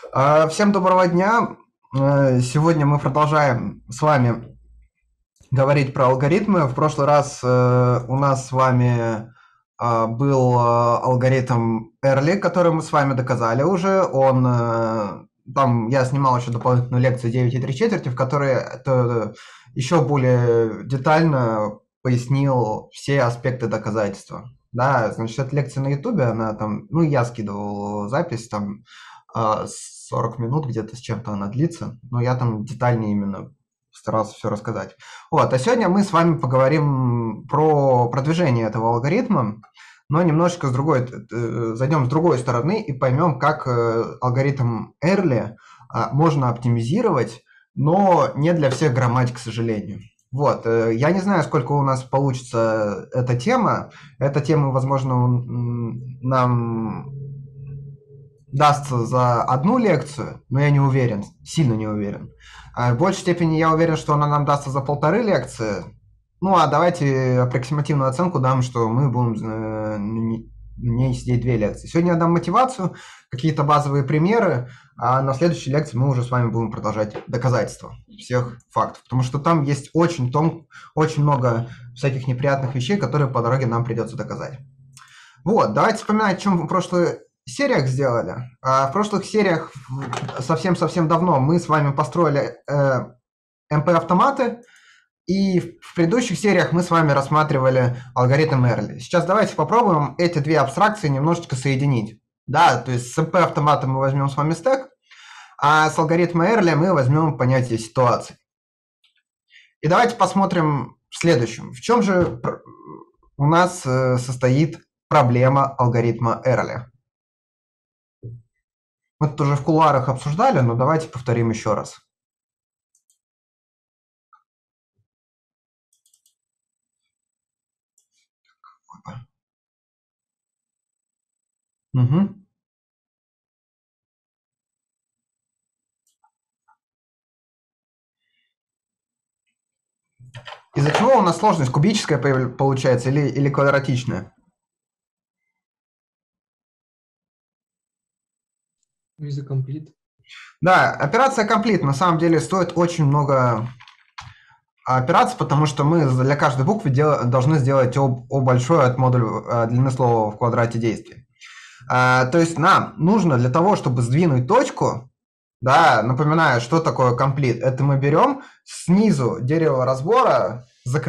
Всем доброго дня. Сегодня мы продолжаем с вами говорить про алгоритмы. В прошлый раз у нас с вами был алгоритм Эрли, который мы с вами доказали уже. Там я снимал еще дополнительную лекцию 9,3, в которой это еще более детально пояснил все аспекты доказательства. Да, значит, эта лекция на Ютубе, она там, ну, я скидывал запись, там 40 минут где-то с чем-то она длится, но я там детальнее именно старался все рассказать. Вот, а сегодня мы с вами поговорим про продвижение этого алгоритма, но немножечко зайдем с другой стороны и поймем, как алгоритм Эрли можно оптимизировать, но не для всех грамматик, к сожалению. Вот, я не знаю, сколько у нас получится эта тема. Эта тема, возможно, нам дастся за одну лекцию, но я не уверен, сильно не уверен. А в большей степени я уверен, что она нам дастся за 1,5 лекции. Ну, а давайте аппроксимативную оценку дам, что мы будем не сидеть 2 лекции. Сегодня я дам мотивацию, какие-то базовые примеры, а на следующей лекции мы уже с вами будем продолжать доказательства всех фактов. Потому что там есть очень много всяких неприятных вещей, которые по дороге нам придется доказать. Вот, давайте вспоминать, чем в прошлой сериях сделали. В прошлых сериях совсем-совсем давно мы с вами построили MP-автоматы, и в предыдущих сериях мы с вами рассматривали алгоритм Эрли. Сейчас давайте попробуем эти две абстракции немножечко соединить. Да, то есть с MP-автоматом мы возьмем с вами стек, а с алгоритма Эрли мы возьмем понятие ситуации. И давайте посмотрим в следующем. В чем же у нас состоит проблема алгоритма Эрли? Мы тут уже в кулуарах обсуждали, но давайте повторим еще раз. Угу. Из-за чего у нас сложность кубическая получается или квадратичная? Из-за комплит. Да, операция комплит на самом деле стоит очень много операций, потому что мы для каждой буквы должны сделать О большое от модуля длины слова в квадрате действий. То есть нам нужно для того, чтобы сдвинуть точку, да, напоминаю, что такое комплит. Это мы берем снизу дерево разбора,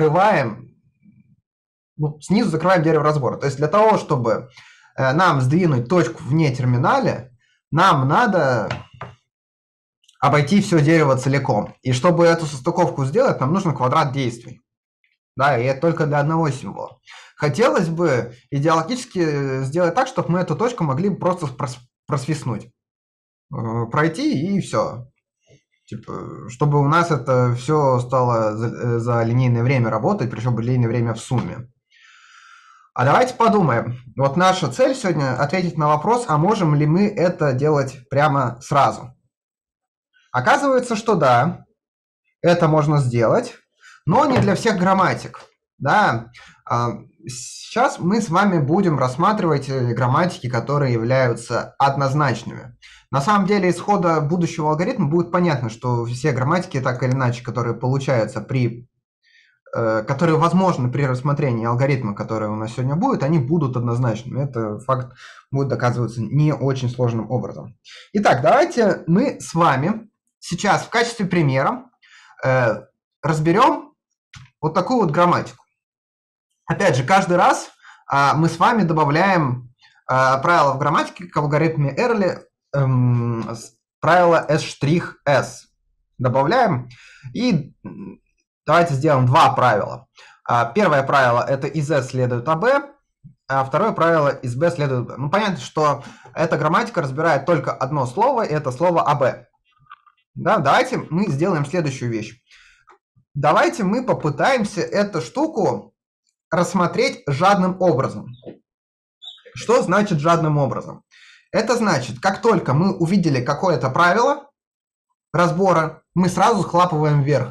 снизу закрываем дерево разбора. То есть для того, чтобы нам сдвинуть точку вне терминале, нам надо обойти все дерево целиком. И чтобы эту состыковку сделать, нам нужен квадрат действий. Да, и это только для одного символа. Хотелось бы идеологически сделать так, чтобы мы эту точку могли просто просвистнуть. Пройти и все. Типа, чтобы у нас это все стало за линейное время работать, причем линейное время в сумме. А давайте подумаем. Вот наша цель сегодня ответить на вопрос, а можем ли мы это делать прямо сразу? Оказывается, что да, это можно сделать, но не для всех грамматик. Да? Сейчас мы с вами будем рассматривать грамматики, которые являются однозначными. На самом деле, из хода будущего алгоритма будет понятно, что все грамматики, так или иначе, которые получаются которые возможны при рассмотрении алгоритма, который у нас сегодня будет, они будут однозначными. Это факт будет доказываться не очень сложным образом. Итак, давайте мы с вами сейчас в качестве примера разберем вот такую вот грамматику. Опять же, каждый раз мы с вами добавляем правила в грамматике к алгоритме Эрли, правило S'(S). Добавляем и давайте сделаем два правила. Первое правило – это из S следует AB, а второе правило – из B следует B. Ну, понятно, что эта грамматика разбирает только одно слово, и это слово AB. Да, давайте мы сделаем следующую вещь. Давайте мы попытаемся эту штуку рассмотреть жадным образом. Что значит жадным образом? Это значит, как только мы увидели какое-то правило разбора, мы сразу схлапываем вверх.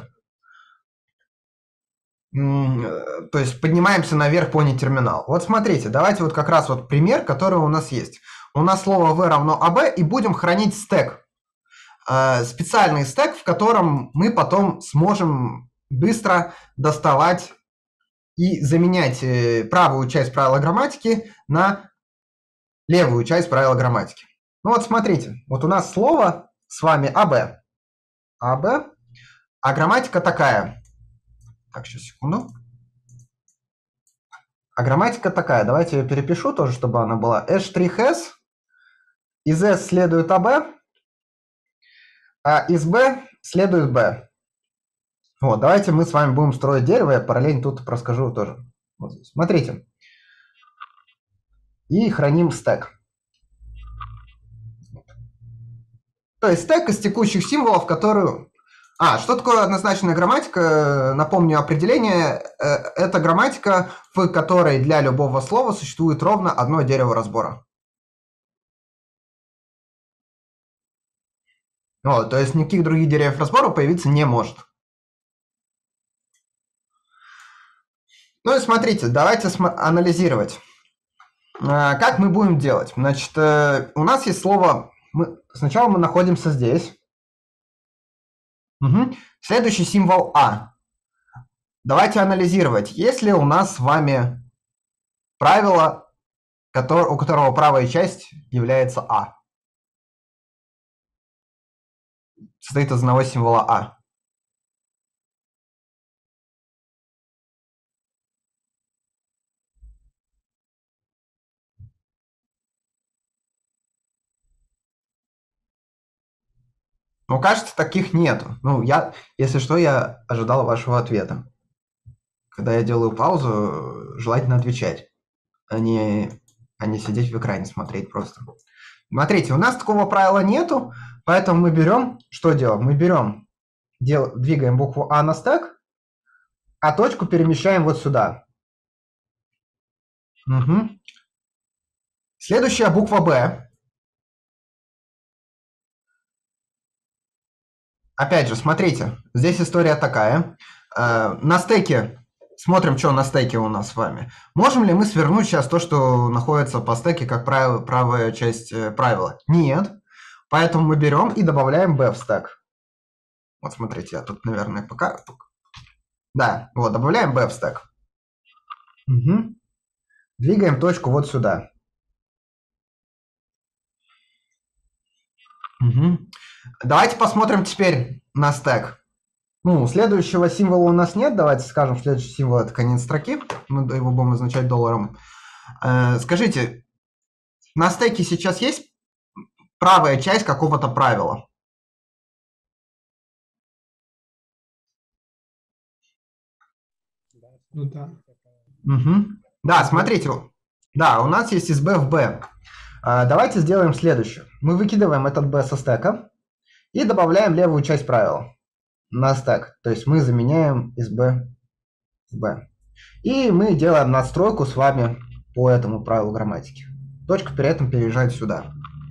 То есть поднимаемся наверх по нетерминал. Вот смотрите, давайте вот как раз вот пример, который у нас есть. У нас слово v равно ab, и будем хранить стек. специальный стэк, в котором мы потом сможем быстро доставать и заменять правую часть правила грамматики на левую часть правила грамматики. Ну вот смотрите, вот у нас слово с вами АБ. АБ, а грамматика такая. Так, сейчас, секунду. А грамматика такая. Давайте я перепишу тоже, чтобы она была. S'(S), из S следует АБ, а из B следует B. Вот, давайте мы с вами будем строить дерево, я параллельно тут расскажу тоже. Вот здесь. Смотрите. И храним стэк. То есть стэк из текущих символов, которые... что такое однозначная грамматика? Напомню определение. Это грамматика, в которой для любого слова существует ровно одно дерево разбора. Вот, то есть никаких других деревьев разбора появиться не может. Ну и смотрите, давайте анализировать. Как мы будем делать? Значит, у нас есть слово... Сначала мы находимся здесь. Угу. Следующий символ А. Давайте анализировать. Есть ли у нас с вами правило, у которого правая часть является А? Состоит из одного символа А. Ну, кажется, таких нету. Ну, если что, я ожидал вашего ответа. Когда я делаю паузу, желательно отвечать, а не сидеть в экране, смотреть просто. Смотрите, у нас такого правила нету, поэтому мы берем, что делаем? Мы берем, двигаем букву А на стэк, а точку перемещаем вот сюда. Угу. Следующая буква Б. Опять же, смотрите, здесь история такая. На стеке, смотрим, что на стеке у нас с вами. Можем ли мы свернуть сейчас то, что находится по стеке, как правая часть правила? Нет. Поэтому мы берем и добавляем B в стек. Вот смотрите, я тут, наверное, пока... Да, вот, добавляем B в стек. Угу. Двигаем точку вот сюда. Угу. Давайте посмотрим теперь на стек. Ну, следующего символа у нас нет. Давайте скажем, следующий символ это конец строки. Мы его будем означать $. Скажите, на стеке сейчас есть правая часть какого-то правила? Ну да. Угу. Да, смотрите. Да, у нас есть из B в B. Давайте сделаем следующее. Мы выкидываем этот B со стека и добавляем левую часть правила на стек. То есть мы заменяем из B в B. И мы делаем настройку с вами по этому правилу грамматики. Точка при этом переезжает сюда.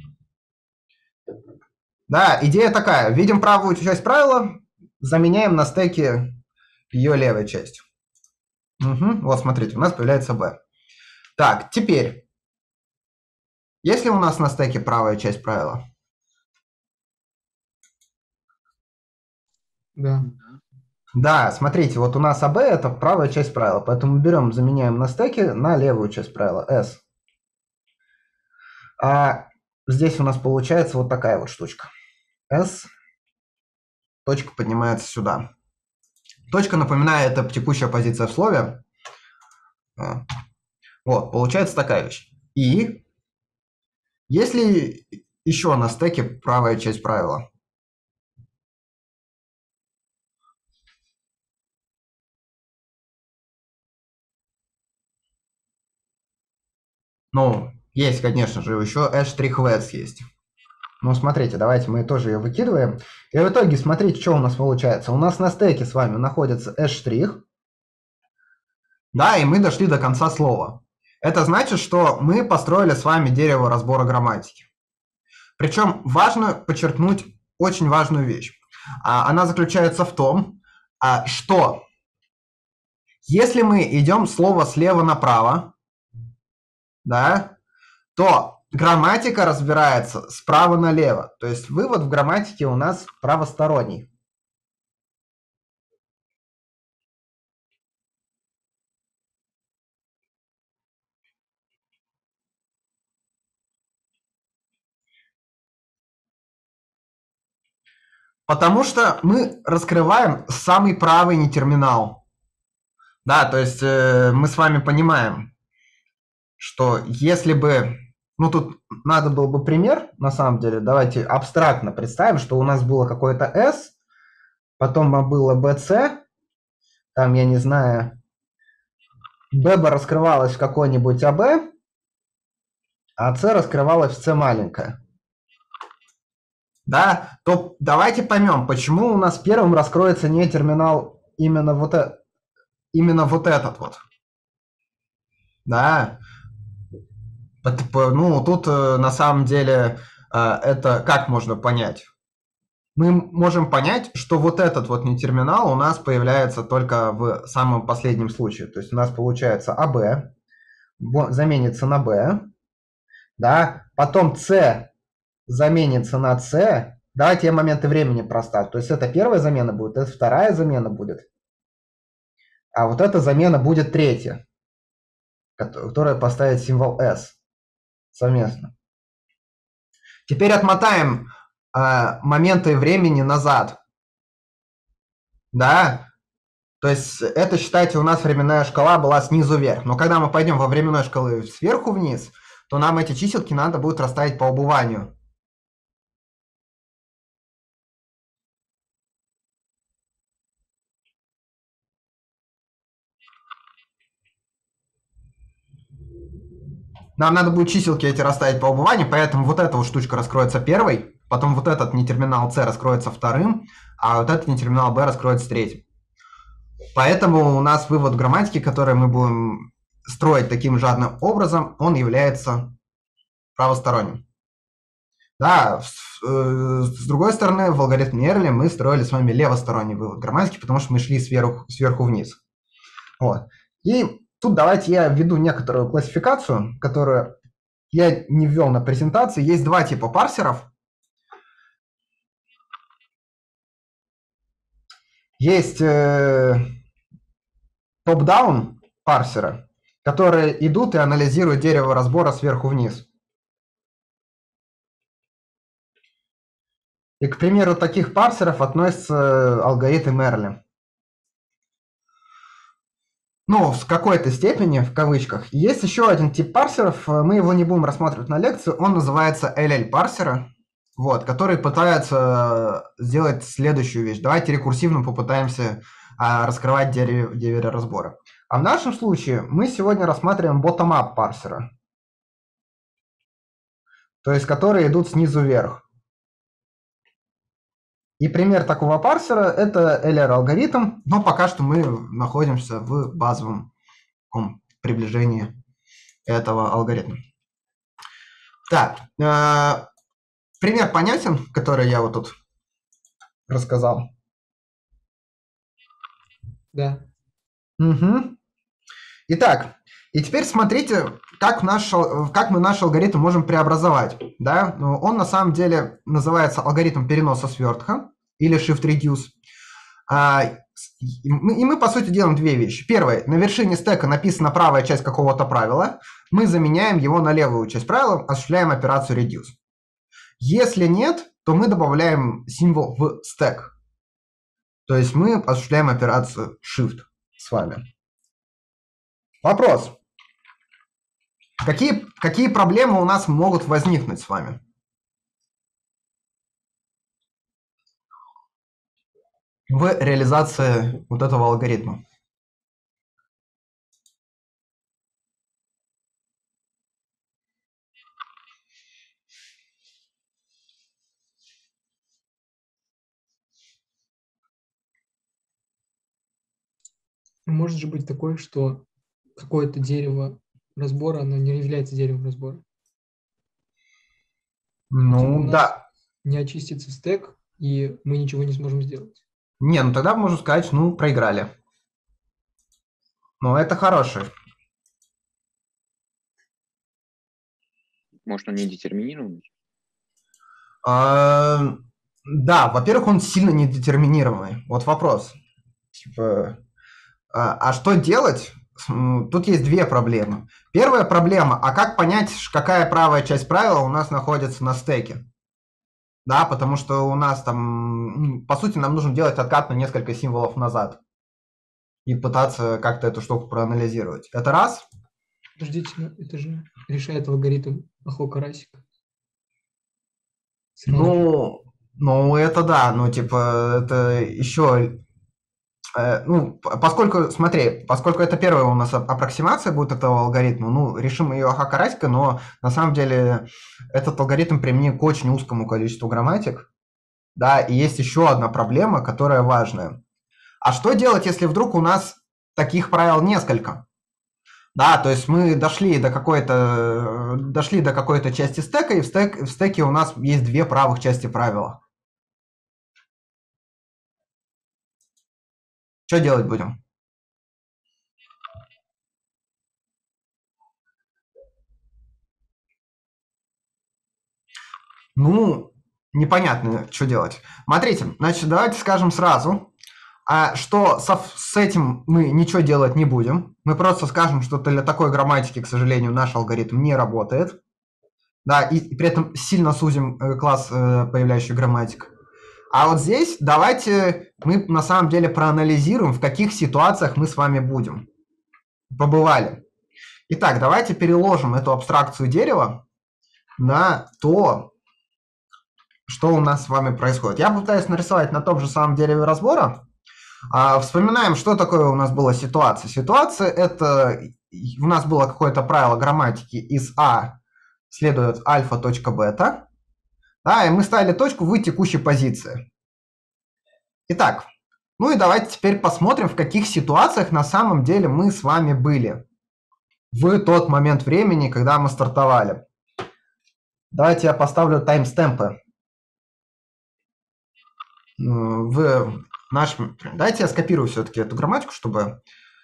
Да, идея такая. Видим правую часть правила, заменяем на стеке ее левой частью. Угу. Вот смотрите, у нас появляется B. Так, теперь. Есть ли у нас на стеке правая часть правила? Да. Да, смотрите, вот у нас АБ это правая часть правила, поэтому берем, заменяем на стеке на левую часть правила, S. А здесь у нас получается вот такая вот штучка. S, точка поднимается сюда. Точка, напоминаю, это текущая позиция в слове. Вот, получается такая вещь. И если еще на стеке правая часть правила? Ну, есть, конечно же, еще S'(S) есть. Ну, смотрите, давайте мы тоже ее выкидываем. И в итоге, смотрите, что у нас получается. У нас на стеке с вами находится S'. Да, и мы дошли до конца слова. Это значит, что мы построили с вами дерево разбора грамматики. Причем важно подчеркнуть очень важную вещь. Она заключается в том, что если мы идем слово слева направо, да, то грамматика разбирается справа налево. То есть вывод в грамматике у нас правосторонний. Потому что мы раскрываем самый правый нетерминал. Да, то есть мы с вами понимаем, что если бы... Ну, тут надо был бы пример, на самом деле. Давайте абстрактно представим, что у нас было какое-то S, потом было BC, там, я не знаю, B бы раскрывалось в какой-нибудь AB, а C раскрывалось в C маленькое. Да, то давайте поймем, почему у нас первым раскроется не терминал именно вот этот вот. Да, ну тут на самом деле это как можно понять? Мы можем понять, что вот этот вот нетерминал у нас появляется только в самом последнем случае. То есть у нас получается АБ заменится на Б, да, потом С заменится на С. Давайте я моменты времени проставлю. То есть это первая замена будет, это вторая замена будет, а вот эта замена будет третья, которая поставит символ S совместно. Теперь отмотаем моменты времени назад. Да, то есть это, считайте, у нас временная шкала была снизу вверх. Но когда мы пойдем во временной шкалы сверху вниз, то нам эти чиселки надо будет расставить по убыванию. Нам надо будет чиселки эти расставить по убыванию, поэтому вот эта вот штучка раскроется первой, потом вот этот нетерминал C раскроется вторым, а вот этот нетерминал B раскроется третьим. Поэтому у нас вывод грамматики, который мы будем строить таким жадным образом, он является правосторонним. Да, с другой стороны, в алгоритме Эрли мы строили с вами левосторонний вывод грамматики, потому что мы шли сверху вниз. Вот. И тут давайте я введу некоторую классификацию, которую я не ввел на презентации. Есть два типа парсеров. Есть топ-даун парсеры, которые идут и анализируют дерево разбора сверху вниз. И, к примеру, таких парсеров относится алгоритм Эрли. Ну, в какой-то степени, в кавычках. Есть еще один тип парсеров, мы его не будем рассматривать на лекции, он называется LL-парсеры, вот, которые пытаются сделать следующую вещь. Давайте рекурсивно попытаемся раскрывать дерево разбора. А в нашем случае мы сегодня рассматриваем bottom-up парсеры, то есть которые идут снизу вверх. И пример такого парсера – это LR-алгоритм, но пока что мы находимся в базовом приближении этого алгоритма. Так, пример понятен, который я вот тут рассказал? Да. Угу. Итак, и теперь смотрите, как мы наш алгоритм можем преобразовать. Да? Он на самом деле называется алгоритм переноса свертка или shift-reduce. И мы, по сути, делаем две вещи. Первое, на вершине стека написана правая часть какого-то правила. Мы заменяем его на левую часть правила, осуществляем операцию reduce. Если нет, то мы добавляем символ в стек. То есть мы осуществляем операцию shift с вами. Вопрос. Какие проблемы у нас могут возникнуть с вами? В реализации вот этого алгоритма. Может же быть такое, что какое-то дерево разбора, оно не является деревом разбора. Ну, у нас да. не очистится стек, и мы ничего не сможем сделать. Не, ну тогда можно сказать, ну, проиграли. Но это хороший. Может, он не детерминированный? Да, во-первых, он сильно недетерминированный. Вот вопрос. Типа, а что делать? Тут есть две проблемы. Первая проблема, а как понять, какая правая часть правила у нас находится на стеке? Да, потому что у нас там, по сути, нам нужно делать откат на несколько символов назад и пытаться как-то эту штуку проанализировать. Это раз. Подождите, но это же решает алгоритм Ахо-Карасика. Ну, это да, ну, типа, это еще... поскольку, смотри, поскольку это первая у нас аппроксимация будет этого алгоритма, решим ее Ахо-Карасика, но на самом деле этот алгоритм применим к очень узкому количеству грамматик, да, и есть еще одна проблема, которая важная. А что делать, если вдруг у нас таких правил несколько? Да, то есть мы дошли до какой-то части стека, и в стеке у нас есть две правых части правила. Что делать будем? Непонятно, что делать. Смотрите, значит, давайте скажем сразу, что с этим мы ничего делать не будем. Мы просто скажем, что для такой грамматики, к сожалению, наш алгоритм не работает. Да, и при этом сильно сузим класс появляющих грамматик. А вот здесь давайте мы на самом деле проанализируем, в каких ситуациях мы с вами будем. Побывали. Итак, давайте переложим эту абстракцию дерева на то, что у нас с вами происходит. Я пытаюсь нарисовать на том же самом дереве разбора. Вспоминаем, что такое у нас была ситуация. Ситуация – это у нас было какое-то правило грамматики из А следует альфа.бета. Да, и мы ставили точку в текущей позиции. Итак, и давайте теперь посмотрим, в каких ситуациях на самом деле мы с вами были в тот момент времени, когда мы стартовали. Давайте я поставлю таймстемпы. Давайте я скопирую все-таки эту грамматику, чтобы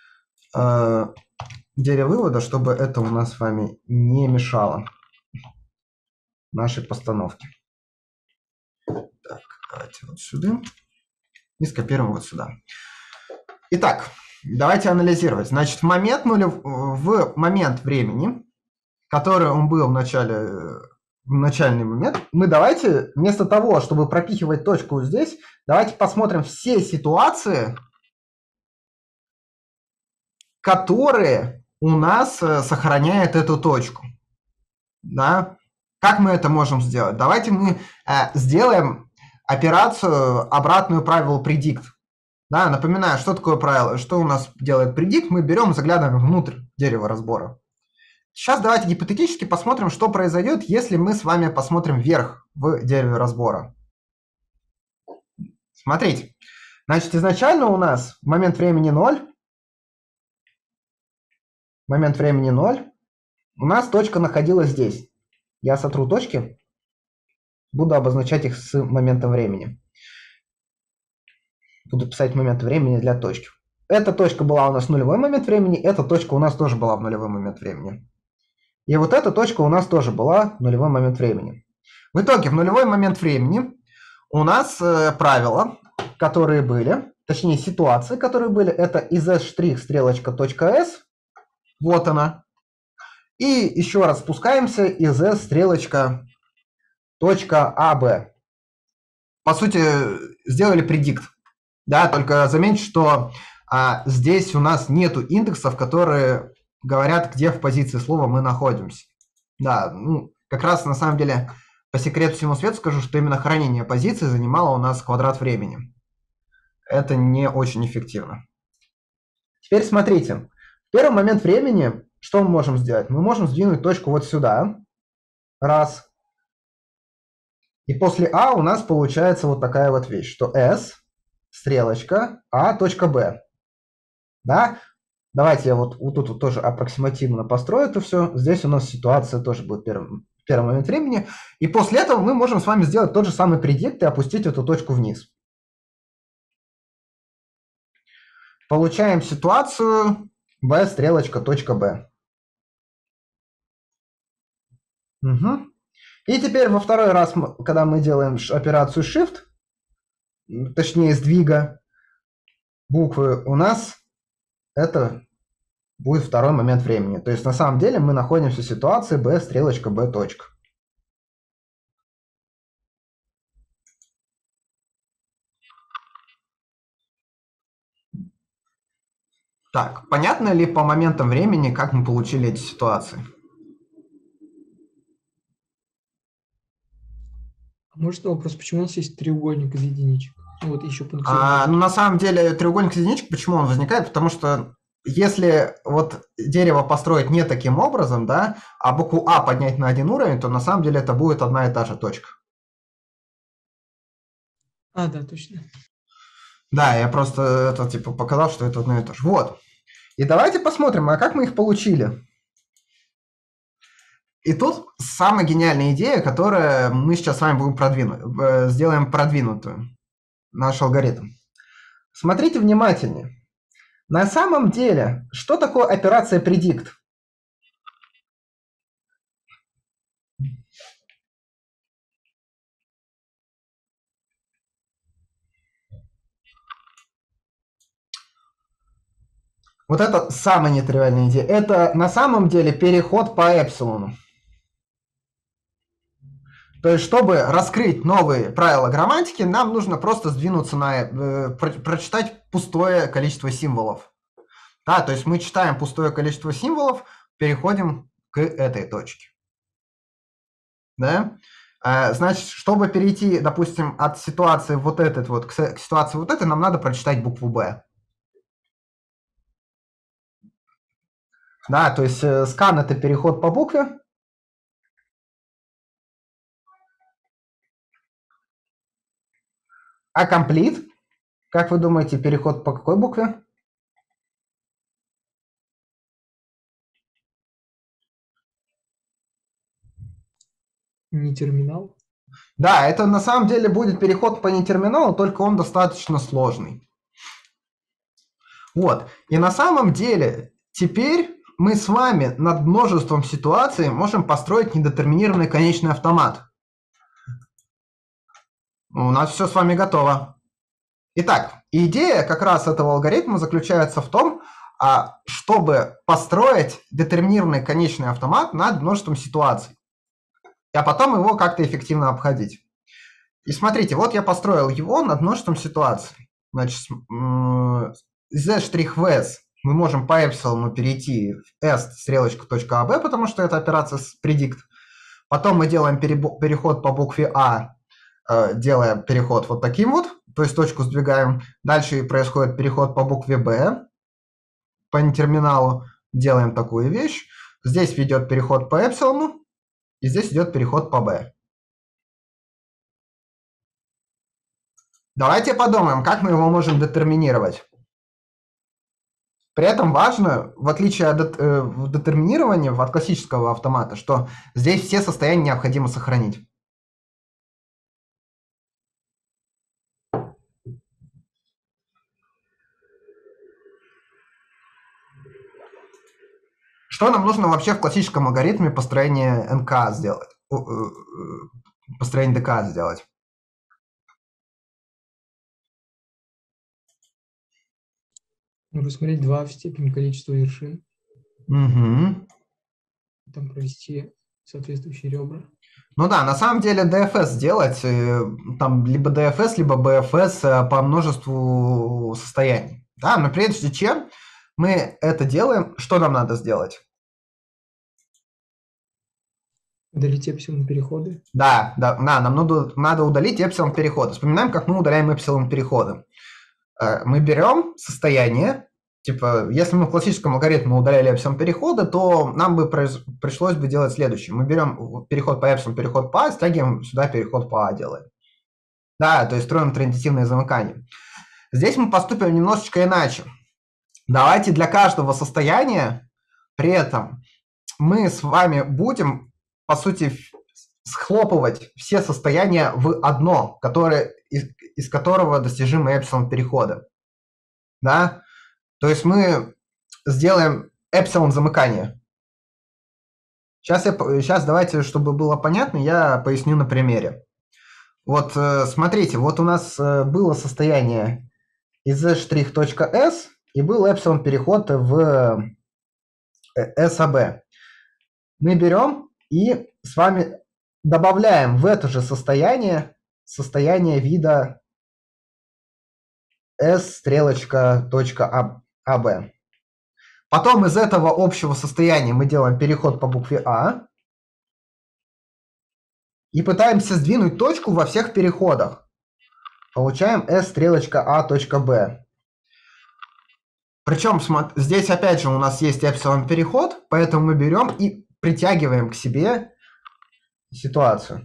дерево вывода, чтобы это у нас с вами не мешало нашей постановке. Так, давайте вот сюда и скопируем вот сюда. Итак, давайте анализировать. Значит, в момент времени, который он был в начальный момент, мы давайте вместо того, чтобы пропихивать точку здесь, давайте посмотрим все ситуации, которые у нас сохраняют эту точку. Да? Как мы это можем сделать? Давайте мы сделаем операцию обратную правилу predict. Да, напоминаю, что такое правило, что у нас делает predict. Мы берем, заглядываем внутрь дерева разбора. Сейчас давайте гипотетически посмотрим, что произойдет, если мы с вами посмотрим вверх в дереве разбора. Смотрите. Значит, изначально у нас в момент времени 0, у нас точка находилась здесь. Я сотру точки, буду обозначать их с моментом времени. Буду писать момент времени для точки. Эта точка была у нас в нулевой момент времени, эта точка у нас тоже была в нулевой момент времени. И вот эта точка у нас тоже была в нулевой момент времени. В итоге в нулевой момент времени у нас правила, которые были, точнее ситуации, которые были, это из S' стрелочка точка S, вот она. И еще раз спускаемся из S стрелочка точка AB. По сути, сделали предикт. Да, только заметьте, что здесь у нас нету индексов, которые говорят, где в позиции слова мы находимся. Да, как раз на самом деле по секрету всему свету скажу, что именно хранение позиции занимало у нас квадрат времени. Это не очень эффективно. Теперь смотрите. В первый момент времени что мы можем сделать? Мы можем сдвинуть точку вот сюда. Раз. И после А у нас получается вот такая вот вещь, что S, стрелочка, А, точка Б. Да? Давайте я вот тут вот тоже аппроксимативно построю это все. Здесь у нас ситуация тоже будет первый момент времени. И после этого мы можем с вами сделать тот же самый предикт и опустить эту точку вниз. Получаем ситуацию B, стрелочка, точка B. Угу. И теперь во второй раз, когда мы делаем операцию Shift, точнее сдвига буквы, у нас это будет второй момент времени. То есть на самом деле мы находимся в ситуации B, стрелочка, B, точка. Так, понятно ли по моментам времени, как мы получили эти ситуации? Может вопрос, почему у нас есть треугольник из единичек? Ну, вот еще пунктированный. Ну, на самом деле треугольник из единичек, почему он возникает? Потому что если вот дерево построить не таким образом, да, а букву А поднять на один уровень, то на самом деле это будет одна и та же точка. А, да, точно. Да, я просто это типа показал, что это одно и то же. Вот. И давайте посмотрим, а как мы их получили. И тут самая гениальная идея, которую мы сейчас с вами будем сделаем продвинутую. Наш алгоритм. Смотрите внимательнее. На самом деле, что такое операция predict? Вот это самая нетривиальная идея. Это на самом деле переход по эпсилону. То есть, чтобы раскрыть новые правила грамматики, нам нужно просто сдвинуться прочитать пустое количество символов. Да, то есть мы читаем пустое количество символов, переходим к этой точке. Да? Значит, чтобы перейти, допустим, от ситуации вот этой вот к ситуации вот этой, нам надо прочитать букву «Б». Да, то есть скан – это переход по букве. А complete, как вы думаете, переход по какой букве? Не терминал. Да, это на самом деле будет переход по нетерминалу, только он достаточно сложный. Вот. И на самом деле теперь мы с вами над множеством ситуаций можем построить недетерминированный конечный автомат. У нас все с вами готово. Итак, идея как раз этого алгоритма заключается в том, чтобы построить детерминированный конечный автомат над множеством ситуаций, а потом его как-то эффективно обходить. И смотрите, вот я построил его над множеством ситуаций. Значит, z'(s) мы можем по эпсилону перейти в s стрелочка точка AB, потому что это операция с predict. Потом мы делаем переход по букве А, делая переход вот таким вот, то есть точку сдвигаем. Дальше происходит переход по букве Б, по терминалу, делаем такую вещь. Здесь ведет переход по эпсилону, и здесь идет переход по B. Давайте подумаем, как мы его можем детерминировать. При этом важно, в отличие от детерминирования от классического автомата, что здесь все состояния необходимо сохранить. Что нам нужно вообще в классическом алгоритме построения НК сделать? Построение ДК сделать? Нужно смотреть 2 в степени количества вершин. Угу. Там провести соответствующие ребра. Ну да, на самом деле DFS сделать, там либо DFS, либо BFS по множеству состояний. Да, но прежде чем мы это делаем, что нам надо сделать? Удалить эпсилон переходы. Да, нам надо удалить эпсилон переходы. Вспоминаем, как мы удаляем эпсилон переходы. Мы берем состояние, типа, если мы в классическом алгоритме удаляли эпсилон перехода, то нам бы пришлось бы делать следующее. Мы берем переход по эпсилон, переход по А, стягиваем сюда переход по А делаем. Да, то есть строим транзитивное замыкание. Здесь мы поступим немножечко иначе. Давайте для каждого состояния при этом мы с вами будем, по сути, схлопывать все состояния в одно, из которого достижимы эпсилон перехода. Да? То есть мы сделаем эпсилон замыкание. Сейчас давайте, чтобы было понятно, я поясню на примере. Вот смотрите, вот у нас было состояние из s'.s и был epsilon переход в SAB. Мы берем и с вами добавляем в это же состояние вида s'.ab. Потом из этого общего состояния мы делаем переход по букве А и пытаемся сдвинуть точку во всех переходах. Получаем s'.a.b. Причем здесь опять же у нас есть эпсилон переход, поэтому мы берем и притягиваем к себе ситуацию.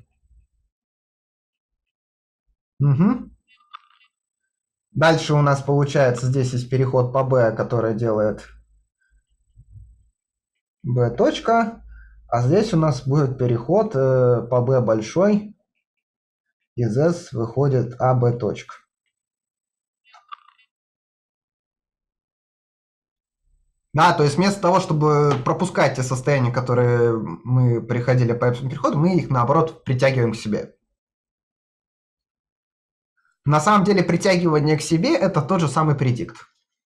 Угу. Дальше у нас получается здесь есть переход по b, который делает b точка, а здесь у нас будет переход по b большой, из s выходит ab точка. Да, то есть вместо того, чтобы пропускать те состояния, которые мы приходили по эпсилон переходу, мы их наоборот притягиваем к себе. На самом деле притягивание к себе – это тот же самый предикт.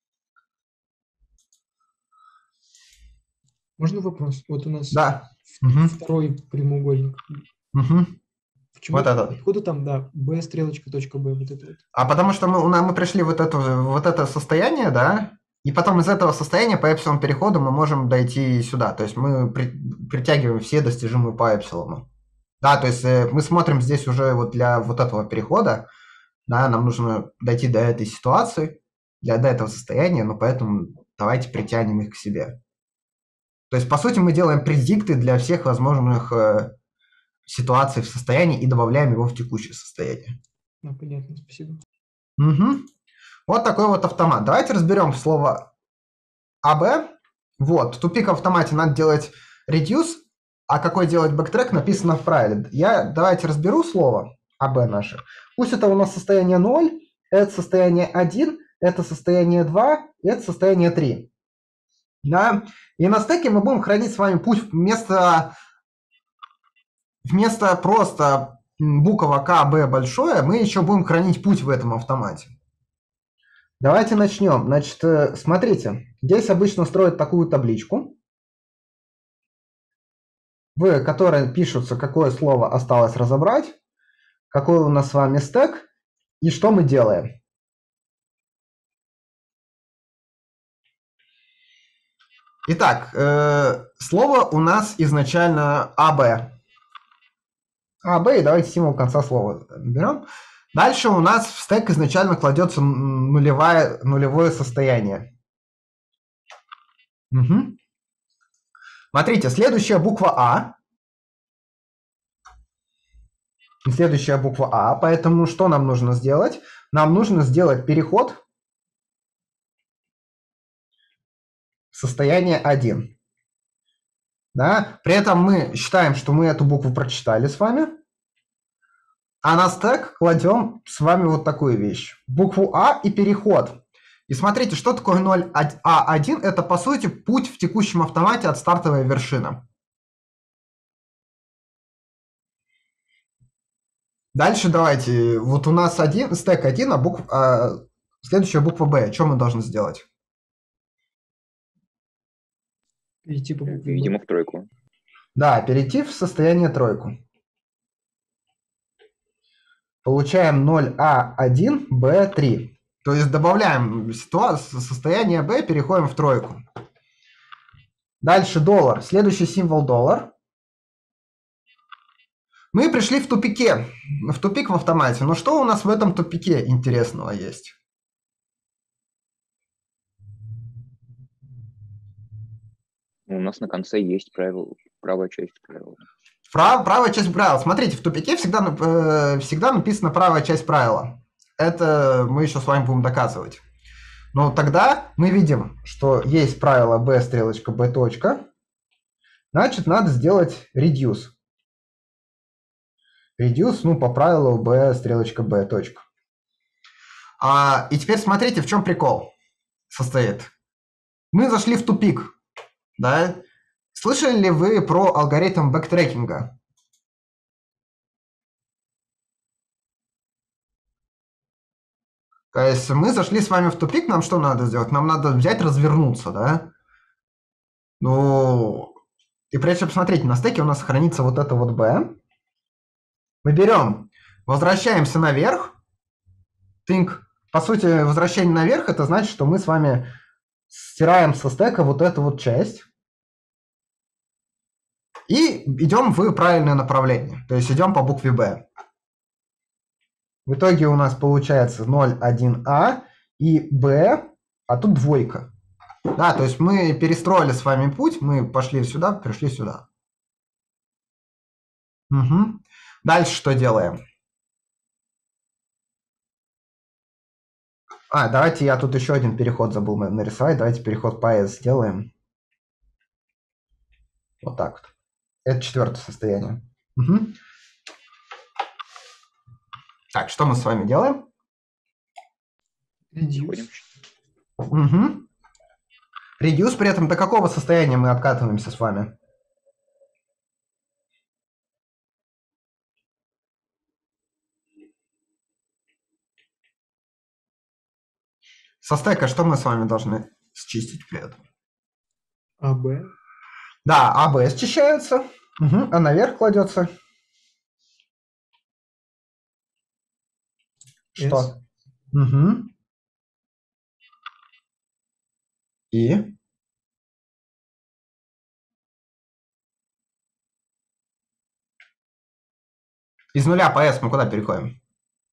Можно вопрос? Вот у нас второй прямоугольник. Почему? Вот этот. Откуда там, да, b стрелочка точка b, вот это вот? А потому что мы пришли вот это состояние, да, и потом из этого состояния по эпсилон переходу мы можем дойти сюда. То есть мы притягиваем все достижимые по эпсилону. Да, то есть мы смотрим здесь уже вот для вот этого перехода, да, нам нужно дойти до этой ситуации, до этого состояния, но поэтому давайте притянем их к себе. То есть, по сути, мы делаем предикты для всех возможных ситуаций в состоянии и добавляем его в текущее состояние. Ну, понятно, спасибо. Угу. Вот такой вот автомат. Давайте разберем слово AB. Вот, в тупик в автомате надо делать reduce, а какой делать бэктрек написано в правиле. Давайте разберу слово AB наше. Пусть это у нас состояние 0, это состояние 1, это состояние 2, это состояние 3. Да? И на стеке мы будем хранить с вами путь вместо просто буква К, Б большое, мы еще будем хранить путь в этом автомате. Давайте начнем. Значит, смотрите, здесь обычно строят такую табличку, в которой пишется, какое слово осталось разобрать, какой у нас с вами стек и что мы делаем. Итак, слово у нас изначально АБ. АБ, и давайте символ конца слова берем. Дальше у нас в стек изначально кладется нулевое состояние. Угу. Смотрите, следующая буква А. Следующая буква А, поэтому что нам нужно сделать? Нам нужно сделать переход в состояние 1. Да? При этом мы считаем, что мы эту букву прочитали с вами. А на стек кладем с вами вот такую вещь. Букву А и переход. И смотрите, что такое 0А1? Это, по сути, путь в текущем автомате от стартовой вершины. Дальше давайте. Вот у нас стек 1, а следующая буква Б. Что мы должны сделать? Перейти по букве Видимо, в тройку. Да, перейти в состояние тройку. Получаем 0А1, Б3. То есть добавляем состояние B, переходим в тройку. Дальше доллар. Следующий символ доллар. Мы пришли в тупик в автомате. Но что у нас в этом тупике интересного есть? У нас на конце есть правая часть правила. Правая часть правила. Смотрите, в тупике всегда написана правая часть правила. Это мы еще с вами будем доказывать. Но тогда мы видим, что есть правило b стрелочка b точка. Значит, надо сделать reduce. Reduce, по правилу b стрелочка b точка. И теперь смотрите, в чем прикол состоит. Мы зашли в тупик, да? Слышали ли вы про алгоритм бэктрекинга? То есть мы зашли с вами в тупик, нам что надо сделать? Нам надо взять, развернуться, да? Ну, и прежде всего, смотрите, на стеке у нас хранится вот это вот B. Мы берем, возвращаемся наверх. Think, по сути, возвращение наверх, это значит, что мы с вами стираем со стека вот эту вот часть. И идем в правильное направление. То есть идем по букве B. В итоге у нас получается 0, 1А и B, а тут двойка. Да, то есть мы перестроили с вами путь, мы пошли сюда, пришли сюда. Угу. Дальше что делаем? Давайте я тут еще один переход забыл нарисовать. Давайте переход по S сделаем. Вот так вот. Это четвертое состояние. Угу. Так, что мы с вами делаем? Reduce. Угу. Reduce при этом до какого состояния мы откатываемся с вами? Со стека что мы с вами должны счистить при этом? АБ. Да, АБ счищается, а наверх кладется. Что? Угу. И? Из нуля по S мы куда переходим?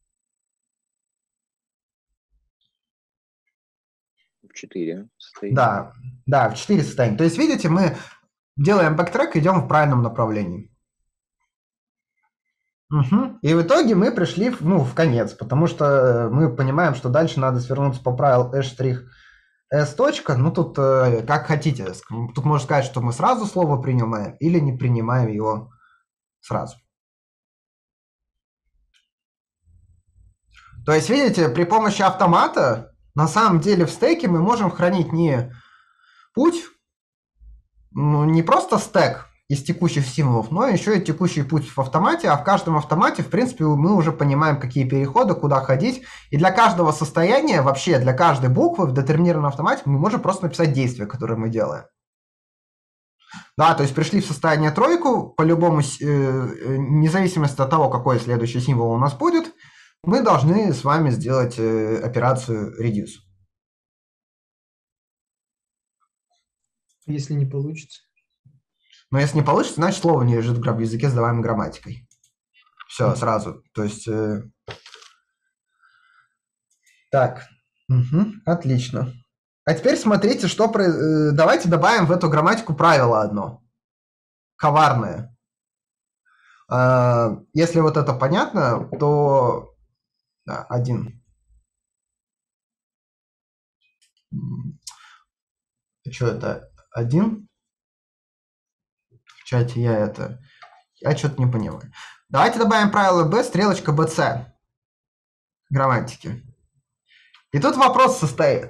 В 4 состояния. Да, в 4 состояния. То есть, видите, мы делаем бэктрек, идем в правильном направлении. Угу. И в итоге мы пришли в конец, потому что мы понимаем, что дальше надо свернуться по правилу S точка. Ну, тут как хотите. Тут можно сказать, что мы сразу слово принимаем или не принимаем его сразу. То есть, видите, при помощи автомата на самом деле в стеке мы можем хранить не путь, не просто стек из текущих символов, но еще и текущий путь в автомате, а в каждом автомате, в принципе, мы уже понимаем, какие переходы, куда ходить. И для каждого состояния, вообще для каждой буквы в детерминированном автомате мы можем просто написать действие, которое мы делаем. Да, то есть пришли в состояние тройку, по-любому, независимо от того, какой следующий символ у нас будет, мы должны с вами сделать операцию reduce. Если не получится. Но если не получится, значит слово не лежит в языке, сдаваемой грамматикой. Все, сразу. То есть... Так, отлично. А теперь смотрите, что... Давайте добавим в эту грамматику правило одно. Коварное. Если вот это понятно, то... Да, 1. Что это? 1? В чате я что-то не понимаю. Давайте добавим правило b, стрелочка bc. Грамматики. И тут вопрос состоит.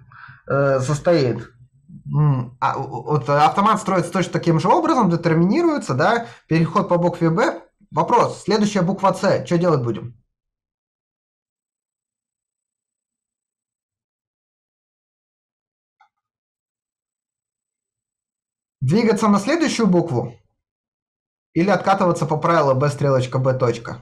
Вот автомат строится точно таким же образом, детерминируется, да, переход по букве B. Вопрос, следующая буква C, что делать будем? Двигаться на следующую букву? Или откатываться по правилу B стрелочка B точка?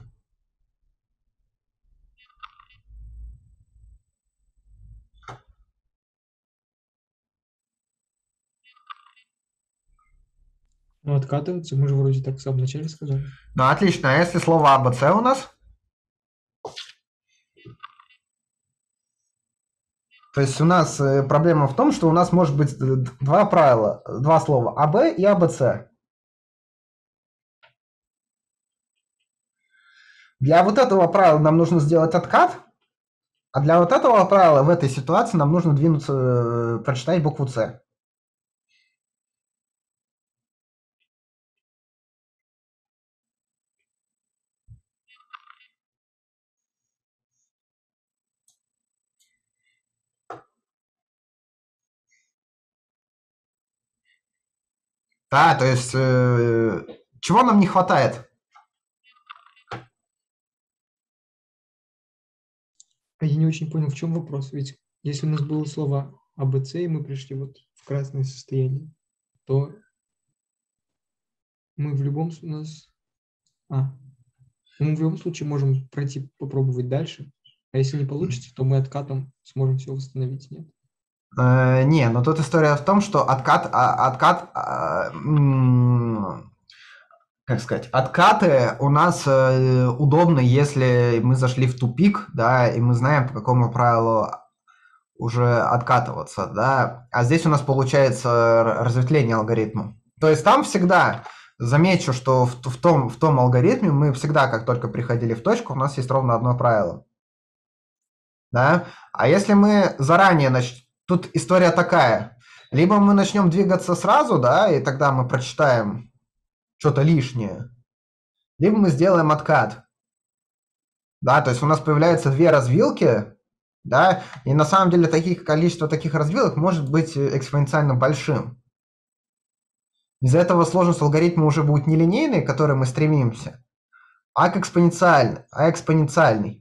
Ну, откатываться, мы же вроде так в самом начале сказали. Ну, отлично. А если слово ABC у нас? То есть у нас проблема в том, что у нас может быть два правила, два слова АБ и АБЦ. Для вот этого правила нам нужно сделать откат, а для вот этого правила в этой ситуации нам нужно двинуться, прочитать букву С. Да, то есть, чего нам не хватает? А я не очень понял, в чем вопрос. Ведь если у нас было слово АБЦ, и мы пришли вот в красное состояние, то мы в любом у нас... мы в любом случае можем пройти, попробовать дальше. А если не получится, то мы откатом сможем все восстановить, нет? Не, но тут история в том, что как сказать, откаты у нас удобны, если мы зашли в тупик, да, и мы знаем, по какому правилу уже откатываться, да. А здесь у нас получается разветвление алгоритма. То есть там всегда, замечу, что в том алгоритме мы всегда, как только приходили в точку, у нас есть ровно одно правило. Да? А если мы заранее тут история такая. Либо мы начнем двигаться сразу, да, и тогда мы прочитаем что-то лишнее. Либо мы сделаем откат. Да, то есть у нас появляются две развилки, да, и на самом деле количество таких развилок может быть экспоненциально большим. Из-за этого сложность алгоритма уже будет не линейной, к которой мы стремимся, а к экспоненциальной.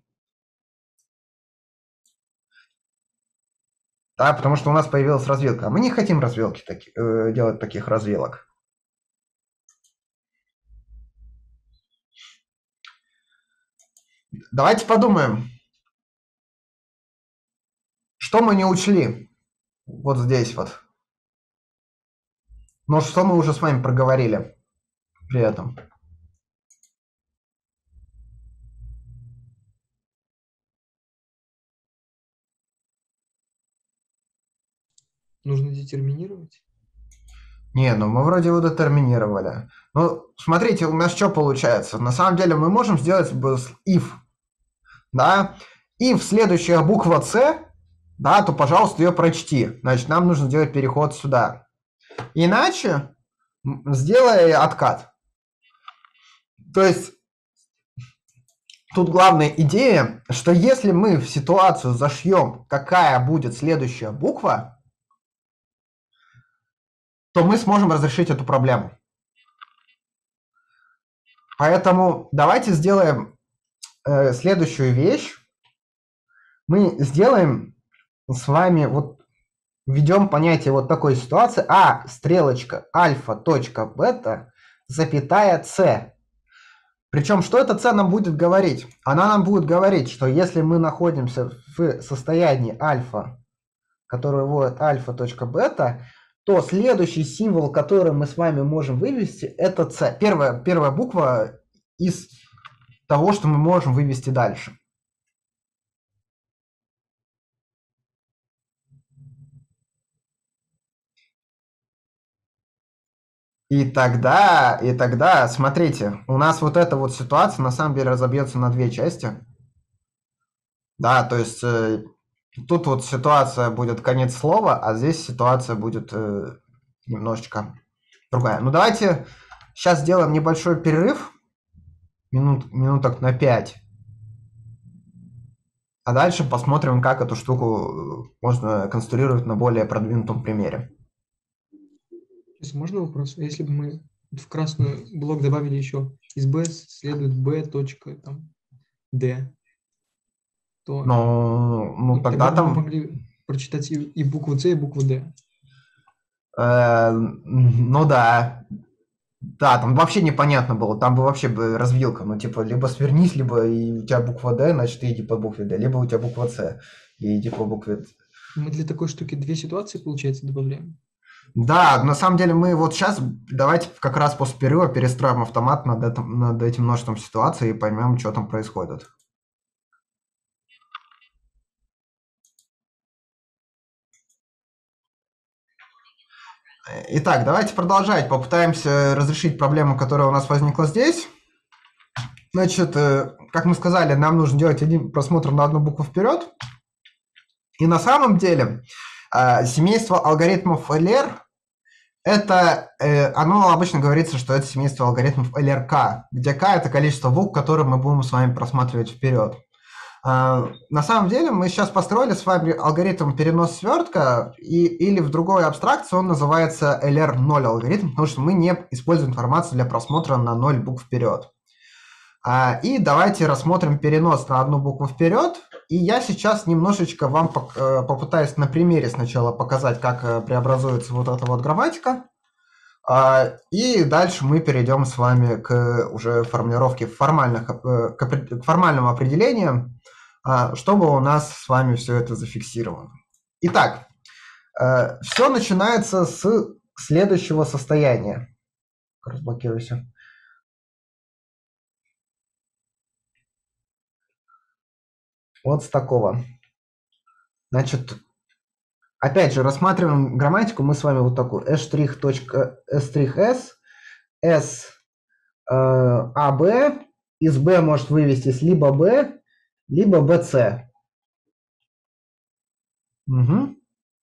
Да, потому что у нас появилась развилка. А мы не хотим делать таких развилок. Давайте подумаем, что мы не учли вот здесь вот. Но что мы уже с вами проговорили при этом. Нужно детерминировать. Не, ну мы вроде его детерминировали. Ну, смотрите, у нас что получается? На самом деле мы можем сделать if. Да? If следующая буква C, да, то, пожалуйста, ее прочти. Значит, нам нужно сделать переход сюда. Иначе сделай откат. То есть тут главная идея, что если мы в ситуацию зашьем, какая будет следующая буква, то мы сможем разрешить эту проблему. Поэтому давайте сделаем следующую вещь. Мы сделаем с вами, вот введем понятие вот такой ситуации. Стрелочка, альфа, точка, бета, запятая, c. Причем, что эта c нам будет говорить? Она нам будет говорить, что если мы находимся в состоянии альфа, который вводит альфа, точка, бета, то следующий символ, который мы с вами можем вывести, это c. Первая буква из того, что мы можем вывести дальше. И тогда, смотрите, у нас вот эта вот ситуация на самом деле разобьется на две части. Да, то есть тут вот ситуация будет конец слова, а здесь ситуация будет немножечко другая. Ну давайте сейчас сделаем небольшой перерыв, минуток на 5. А дальше посмотрим, как эту штуку можно конструировать на более продвинутом примере. Сейчас можно вопрос? Если бы мы в красный блок добавили еще из B следует B точка там D, то Ну тогда мы там... могли прочитать и букву C, и букву D. Ну да. Да, там вообще непонятно было. Там бы вообще развилка. Ну, типа, либо свернись, либо и у тебя буква D, значит, ты иди по букве D. Либо у тебя буква C, и иди по букве D. Мы для такой штуки две ситуации, получается, добавляем? Да, на самом деле мы вот сейчас, давайте как раз после перерыва перестроим автомат над этим множеством ситуаций и поймем, что там происходит. Итак, давайте продолжать. Попытаемся разрешить проблему, которая у нас возникла здесь. Значит, как мы сказали, нам нужно делать один просмотр на одну букву вперед. И на самом деле семейство алгоритмов LR, оно обычно говорится, что это семейство алгоритмов LRK, где K – это количество букв, которые мы будем с вами просматривать вперед. На самом деле мы сейчас построили с вами алгоритм перенос свертка, или в другой абстракции он называется LR0 алгоритм, потому что мы не используем информацию для просмотра на 0 букв вперед. И давайте рассмотрим перенос на одну букву вперед. И я сейчас немножечко вам попытаюсь на примере сначала показать, как преобразуется вот эта вот грамматика. И дальше мы перейдем с вами к уже формулировке к формальным определениям, чтобы у нас с вами все это зафиксировано. Итак, все начинается с следующего состояния. Разблокируйся. Вот с такого. Значит, опять же, рассматриваем грамматику мы с вами вот такую. s'.s, s ab, из b может вывестись либо b, либо bc. Угу.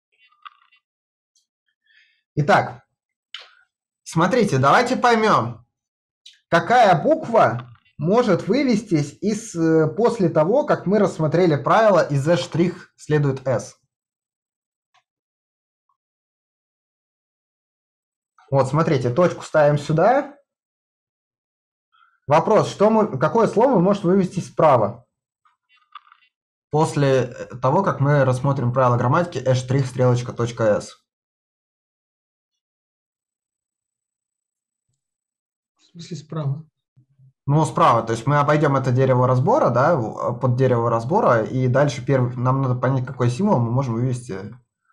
Итак, смотрите, давайте поймем, какая буква может вывестись после того, как мы рассмотрели правило из s' следует s. Вот, смотрите, точку ставим сюда. Вопрос, какое слово может вывестись справа после того, как мы рассмотрим правило грамматики s', стрелочка, точка s. В смысле справа? Ну, справа, то есть мы обойдем это дерево разбора, да, под дерево разбора, и дальше нам надо понять, какой символ мы можем вывести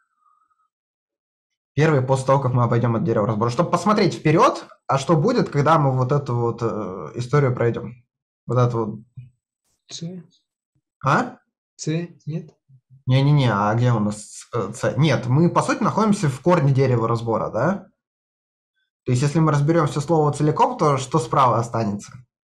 первый после того, как мы обойдем это дерево разбора, чтобы посмотреть вперед, а что будет, когда мы вот эту вот историю пройдем. Вот это вот. С. А? С, нет? Не-не-не, а где у нас С? Нет, мы, по сути, находимся в корне дерева разбора, да? То есть, если мы разберем все слово целиком, то что справа останется?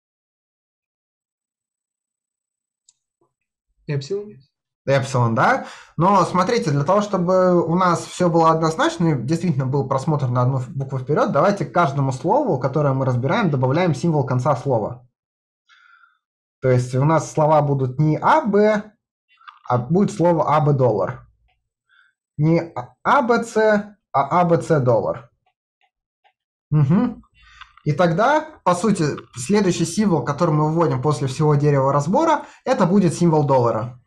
Эпсилон? Эпсилон, да? Но смотрите, для того, чтобы у нас все было однозначно, и действительно был просмотр на одну букву вперед, давайте к каждому слову, которое мы разбираем, добавляем символ конца слова. То есть у нас слова будут не АБ, а будет слово АБ доллар. Не АБЦ, а АБЦ доллар. Угу. И тогда, по сути, следующий символ, который мы вводим после всего дерева разбора, это будет символ доллара.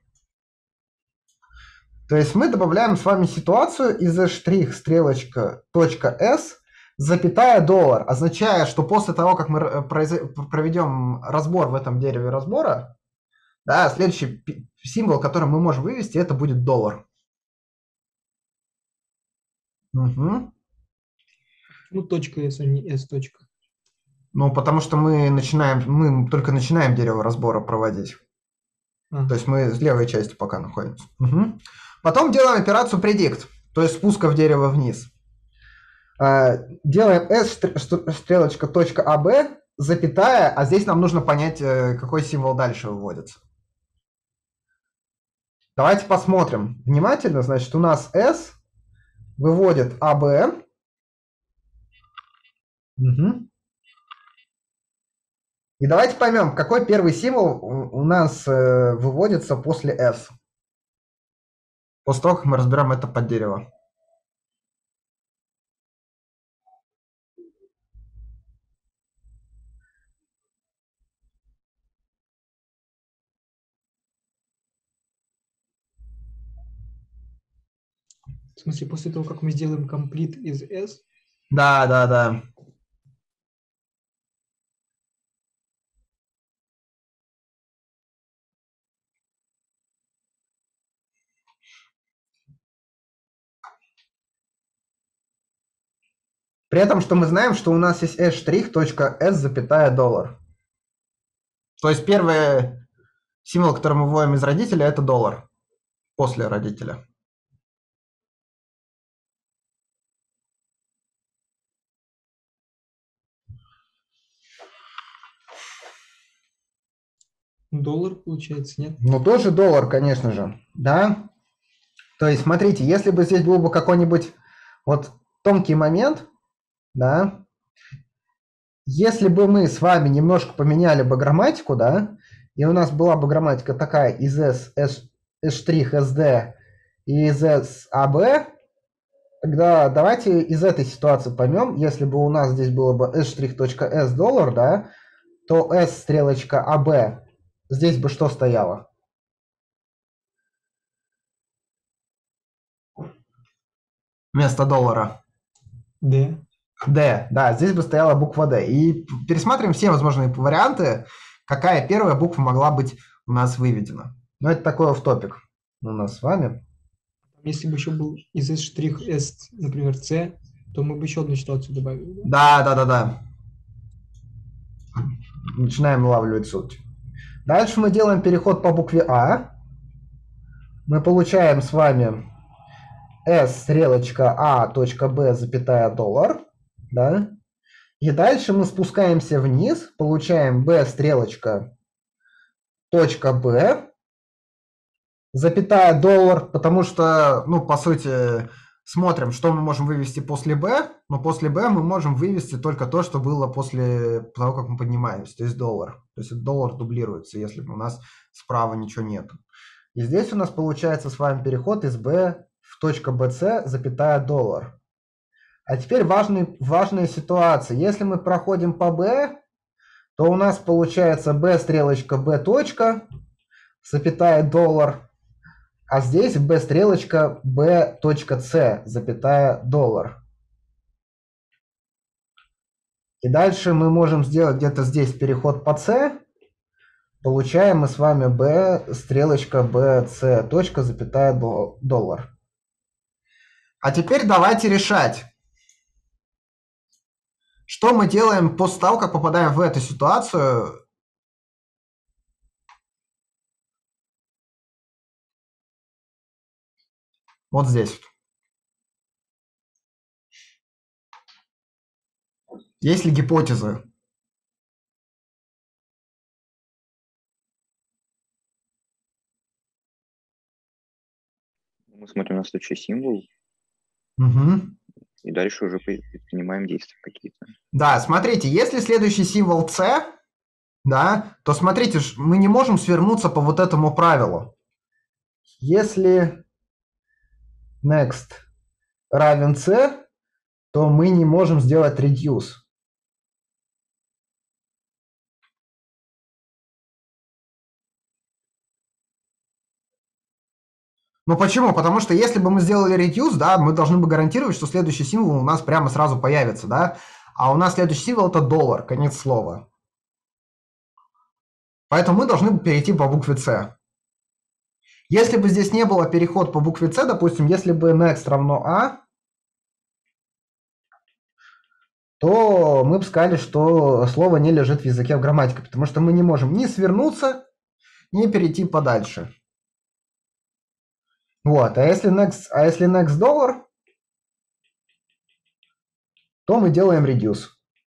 То есть мы добавляем с вами ситуацию из s', стрелочка, точка s, запятая доллар, означая, что после того, как мы проведем разбор в этом дереве разбора, да, следующий символ, который мы можем вывести, это будет доллар. Угу. Почему точка S, а не S точка? Ну, потому что мы только начинаем дерево разбора проводить. То есть мы с левой части пока находимся. Угу. Потом делаем операцию predict, то есть спуска в дерево вниз. Делаем s, стрелочка, точка AB, запятая, а здесь нам нужно понять, какой символ дальше выводится. Давайте посмотрим внимательно. Значит, у нас s выводит AB. Угу. И давайте поймем, какой первый символ у нас выводится после s. После того, как мы разберем это под дерево. В смысле, после того, как мы сделаем complete из S? Да, да, да. При этом, что мы знаем, что у нас есть s'.s, запятая доллар. То есть первый символ, который мы вводим из родителя, это доллар. После родителя. Доллар, получается, нет? Ну, тоже доллар, конечно же. Да? То есть, смотрите, если бы здесь был бы какой-нибудь вот тонкий момент, да, если бы мы с вами немножко поменяли бы грамматику, да, и у нас была бы грамматика такая из S, SD и из S, AB, тогда давайте из этой ситуации поймем, если бы у нас здесь было бы S'.S доллар, да, то S стрелочка AB, здесь бы что стояло? Вместо доллара. D. D, да, здесь бы стояла буква D. И пересматриваем все возможные варианты, какая первая буква могла быть у нас выведена. Но это такой офф-топик у нас с вами. Если бы еще был из S', например, C, то мы бы еще одну ситуацию добавили. Да? Да. Начинаем улавливать суть. Дальше мы делаем переход по букве А. Мы получаем с вами S стрелочка A точка B запятая доллар. Да? И дальше мы спускаемся вниз, получаем B стрелочка точка B запятая доллар, потому что, ну, по сути, смотрим, что мы можем вывести после B, но после B мы можем вывести только то, что было после того, как мы поднимаемся, то есть доллар. То есть доллар дублируется, если у нас справа ничего нет. И здесь у нас получается с вами переход из B в точка BC запятая доллар. А теперь важная ситуация. Если мы проходим по B, то у нас получается B стрелочка B точка запятая доллар. А здесь B стрелочка B точка C, запятая доллар. И дальше мы можем сделать где-то здесь переход по C. Получаем мы с вами B стрелочка B C точка, запятая доллар. А теперь давайте решать, что мы делаем после того, как попадаем в эту ситуацию. Вот здесь. Есть ли гипотезы? Мы смотрим на следующий символ, Угу. и дальше уже предпринимаем действия какие-то. Да, смотрите, если следующий символ C, да, то смотрите, мы не можем свернуться по вот этому правилу. Если next равен C, то мы не можем сделать reduce. Ну почему? Потому что если бы мы сделали reduce, да, мы должны бы гарантировать, что следующий символ у нас прямо сразу появится, да, а у нас следующий символ это доллар, конец слова. Поэтому мы должны перейти по букве C. Если бы здесь не было переход по букве C, допустим, если бы next равно A, то мы бы сказали, что слово не лежит в языке в грамматике, потому что мы не можем ни свернуться, ни перейти подальше. Вот, а если next доллар, то мы делаем reduce.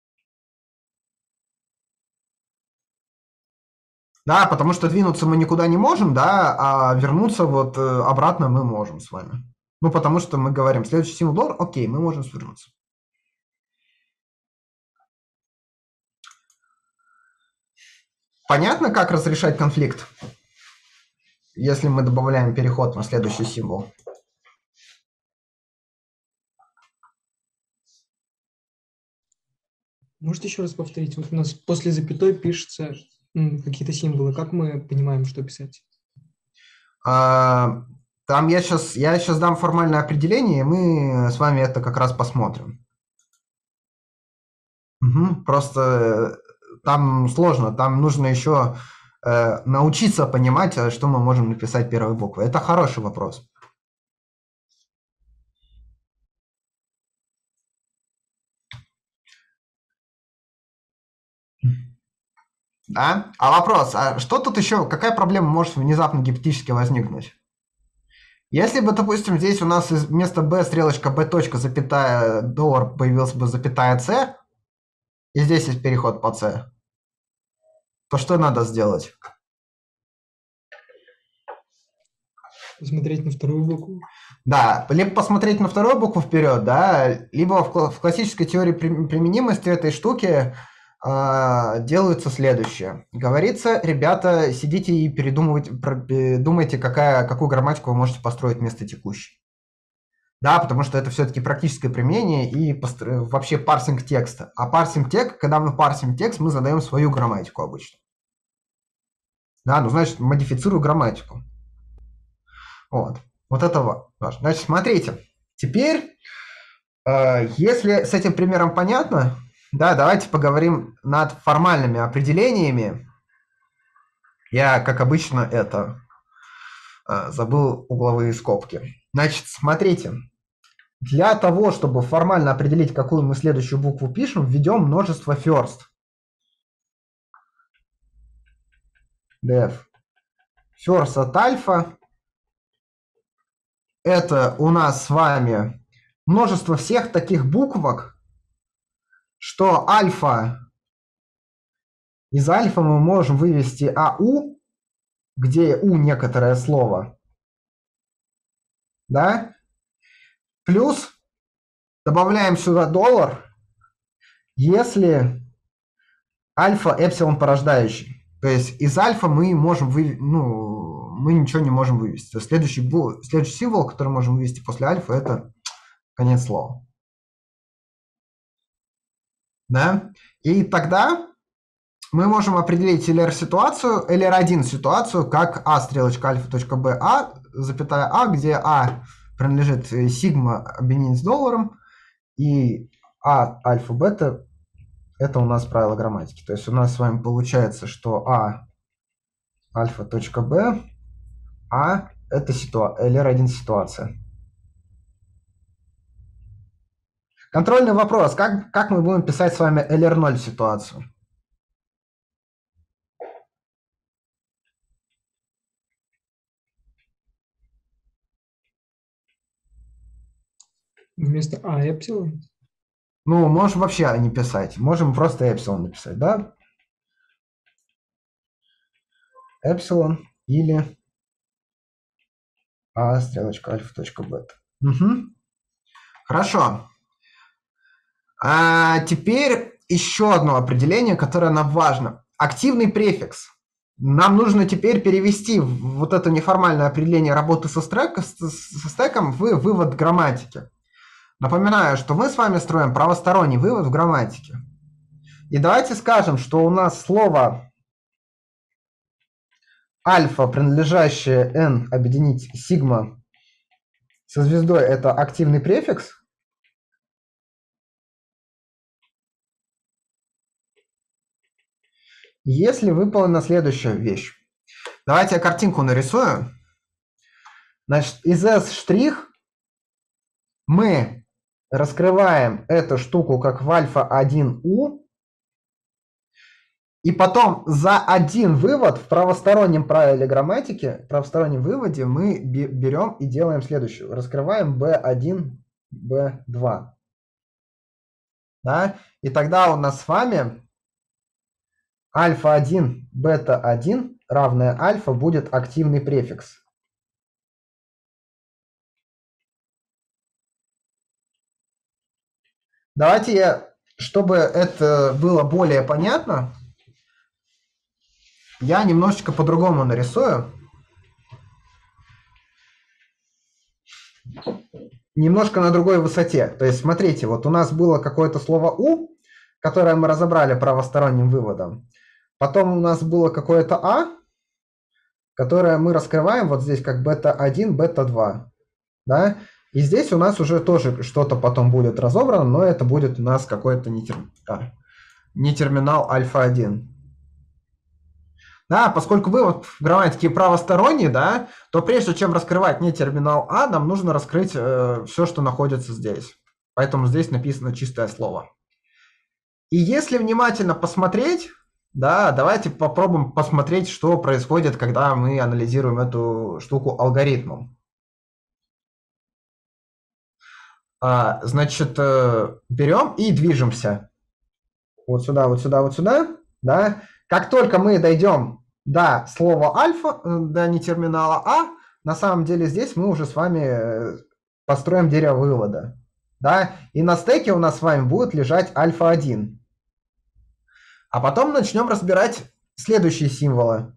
Да, потому что двинуться мы никуда не можем, да, а вернуться вот обратно мы можем с вами. Ну, потому что мы говорим, следующий символ доллар, окей, мы можем свернуться. Понятно, как разрешать конфликт, если мы добавляем переход на следующий символ? Можете еще раз повторить? Вот у нас после запятой пишется какие-то символы. Как мы понимаем, что писать? Там я сейчас дам формальное определение, и мы с вами это как раз посмотрим. Угу, просто там сложно, там нужно еще научиться понимать, что мы можем написать первой буквой. Это хороший вопрос. Да? А вопрос, а что тут еще, какая проблема может внезапно гипотетически возникнуть? Если бы, допустим, здесь у нас вместо b стрелочка b точка запятая доллар появилась бы запятая c, и здесь есть переход по c, то что надо сделать? Посмотреть на вторую букву. Да, либо посмотреть на вторую букву вперед, да, либо в классической теории применимости этой штуки делается следующее. Говорится, ребята, сидите и думайте, какую грамматику вы можете построить вместо текущей. Да, потому что это все-таки практическое применение и вообще парсинг текста. А парсинг текст, когда мы парсим текст, мы задаем свою грамматику обычно. Да, ну значит, модифицирую грамматику. Вот это важно. Значит, смотрите, теперь, если с этим примером понятно, да, давайте поговорим над формальными определениями. Я, как обычно, забыл угловые скобки. Значит, смотрите. Для того, чтобы формально определить, какую мы следующую букву пишем, введем множество first. Def. First от альфа. Это у нас с вами множество всех таких буквок, что альфа, из альфа мы можем вывести АУ, где У некоторое слово. Да? Плюс добавляем сюда $, если альфа эпсилон порождающий. То есть из альфа мы можем мы ничего не можем вывести. То есть следующий символ, который можем вывести после альфа, это конец слова. Да? И тогда мы можем определить LR-ситуацию, LR1 ситуацию, как А стрелочка альфа.б А, запятая А, где А принадлежит сигма объединить с $, и А альфа-бета это у нас правило грамматики. То есть у нас с вами получается, что А альфа.б А это LR1 ситуация. Контрольный вопрос. Как мы будем писать с вами LR0 ситуацию? Вместо А эпсилон? Ну, можем вообще не писать. Можем просто эпсилон написать, да? Эпсилон или А стрелочка альфа.бета. Угу. Хорошо. А теперь еще одно определение, которое нам важно. Активный префикс. Нам нужно теперь перевести вот это неформальное определение работы со стеком в вывод грамматики. Напоминаю, что мы с вами строим правосторонний вывод в грамматике. И давайте скажем, что у нас слово альфа, принадлежащее n, объединить сигма со звездой, это активный префикс. Если выполнена следующая вещь. Давайте я картинку нарисую. Значит, из S' мы раскрываем эту штуку как в альфа-1У, и потом за один вывод в правостороннем правиле грамматики, в правостороннем выводе мы берем и делаем следующее. Раскрываем B1, B2. Да? И тогда у нас с вами альфа-1, бета-1 равное альфа будет активный префикс. Давайте я, чтобы это было более понятно, я немножечко по-другому нарисую. Немножко на другой высоте. То есть, смотрите, вот у нас было какое-то слово «у», которое мы разобрали правосторонним выводом. Потом у нас было какое-то «а», которое мы раскрываем вот здесь как бета-1, бета-2. Да? И здесь у нас уже тоже что-то потом будет разобрано, но это будет у нас какой-то не терминал альфа-1. Да, поскольку вывод в грамматике правосторонний, да, то прежде чем раскрывать не терминал А, нам нужно раскрыть все, что находится здесь. Поэтому здесь написано чистое слово. И если внимательно посмотреть, да, давайте попробуем посмотреть, что происходит, когда мы анализируем эту штуку алгоритмом. Значит, берем и движемся. Вот сюда, вот сюда, вот сюда. Да. Как только мы дойдем до слова альфа, до не терминала А, на самом деле здесь мы уже с вами построим дерево вывода. Да. И на стеке у нас с вами будет лежать альфа-1. А потом начнем разбирать следующие символы.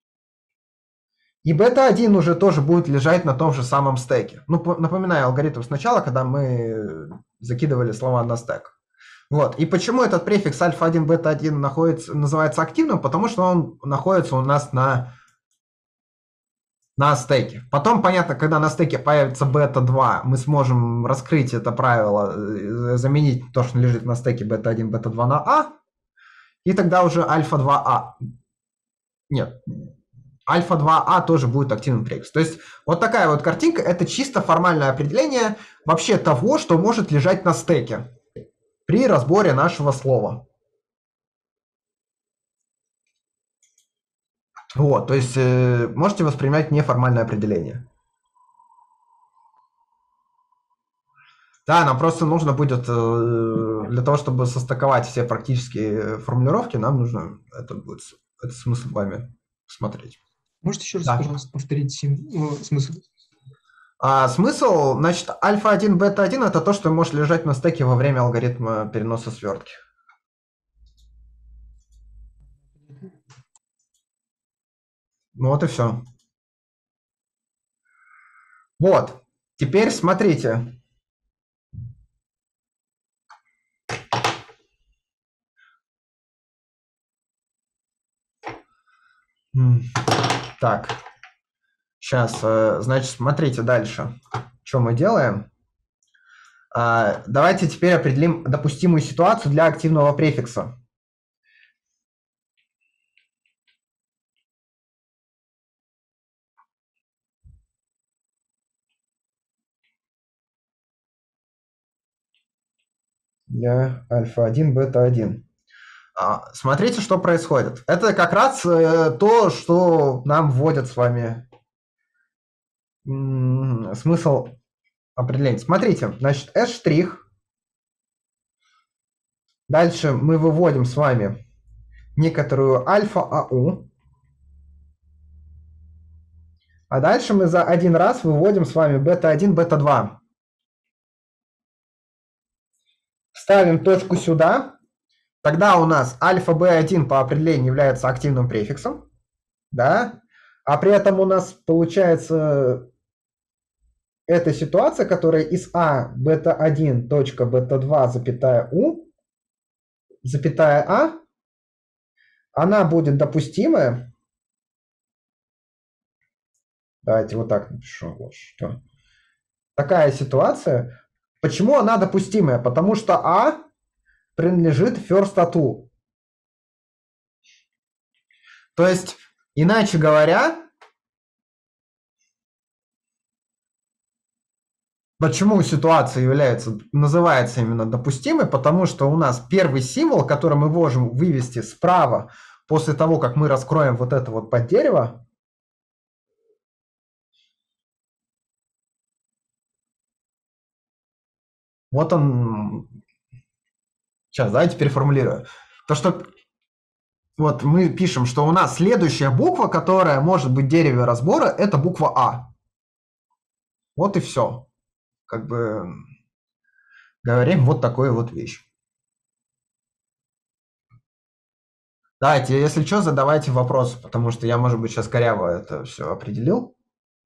И бета-1 уже тоже будет лежать на том же самом стеке. Ну, напоминаю алгоритм сначала, когда мы закидывали слова на стек. Вот. И почему этот префикс альфа-1, бета-1 называется активным? Потому что он находится у нас на стеке. Потом, понятно, когда на стеке появится бета-2, мы сможем раскрыть это правило, заменить то, что лежит на стеке бета-1, бета-2 на А, и тогда уже альфа-2А. Нет, альфа-2А тоже будет активным префиксом. То есть вот такая вот картинка, это чисто формальное определение вообще того, что может лежать на стеке при разборе нашего слова. Вот, то есть можете воспринимать неформальное определение. Да, нам просто нужно будет, для того, чтобы состыковать все практические формулировки, нам нужно этот смысл вами смотреть. Можете еще раз, Да. пожалуйста, повторить смысл? Смысл, значит, альфа-1, бета-1 это то, что может лежать на стеке во время алгоритма переноса свертки. Ну вот и все. Вот. Теперь смотрите. Так. Сейчас, значит, смотрите дальше. Что мы делаем? Давайте теперь определим допустимую ситуацию для активного префикса. Для альфа-1, бета-1. Смотрите, что происходит. Это как раз то, что нам вводят с вами смысл определения. Смотрите, значит, S'. Дальше мы выводим с вами некоторую альфа-АУ. А дальше мы за один раз выводим с вами бета-1, бета-2. Ставим точку сюда. Тогда у нас альфа-b1 по определению является активным префиксом. Да? А при этом у нас получается эта ситуация, которая из А бета-1, точка бета-2, запятая У, запятая А, она будет допустимая. Давайте вот так напишу. Вот что. Такая ситуация. Почему она допустимая? Потому что А принадлежит first ату. То есть, иначе говоря, почему ситуация называется именно допустимой? Потому что у нас первый символ, который мы можем вывести справа после того, как мы раскроем вот это вот поддерево, вот он. Сейчас, давайте переформулирую. То, что вот мы пишем, что у нас следующая буква, которая может быть в дереве разбора, это буква А. Вот и все. Как бы говорим вот такую вот вещь. Давайте, если что, задавайте вопросы, потому что я, может быть, сейчас коряво это все определил.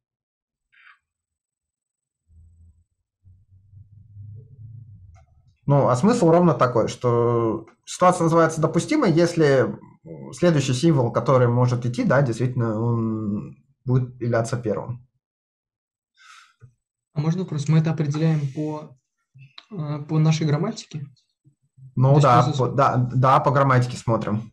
Ну, а смысл ровно такой, что ситуация называется допустимой, если следующий символ, который может идти, да, действительно, он будет являться первым. А можно вопрос? Мы это определяем по нашей грамматике? Ну да, да, по грамматике смотрим.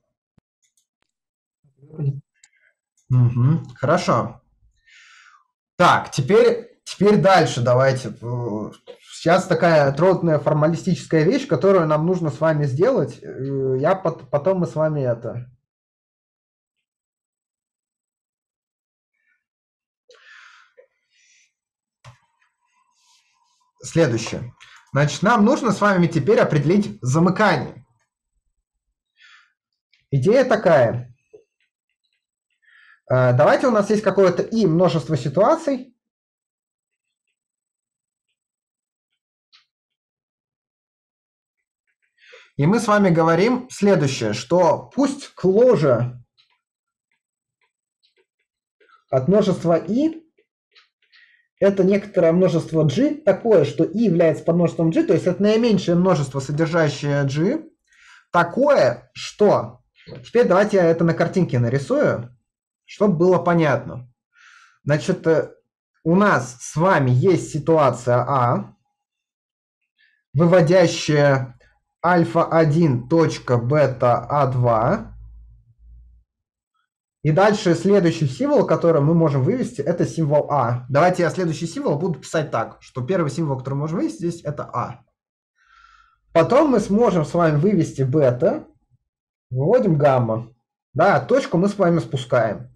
Угу, хорошо. Так, теперь дальше давайте. Сейчас такая трудная формалистическая вещь, которую нам нужно с вами сделать. Потом мы с вами это... Следующее. Значит, нам нужно с вами теперь определить замыкание. Идея такая. Давайте у нас есть какое-то и множество ситуаций. И мы с вами говорим следующее, что пусть closure от множества i это некоторое множество g такое, что i является подмножеством g, то есть это наименьшее множество, содержащее g, такое, что... Теперь давайте я это на картинке нарисую, чтобы было понятно. Значит, у нас с вами есть ситуация А, выводящая альфа-1 точка бета-А2. И дальше следующий символ, который мы можем вывести, это символ А. Давайте я следующий символ буду писать так, что первый символ, который мы можем вывести здесь, это А. Потом мы сможем с вами вывести бета, выводим гамма. Да, точку мы с вами спускаем.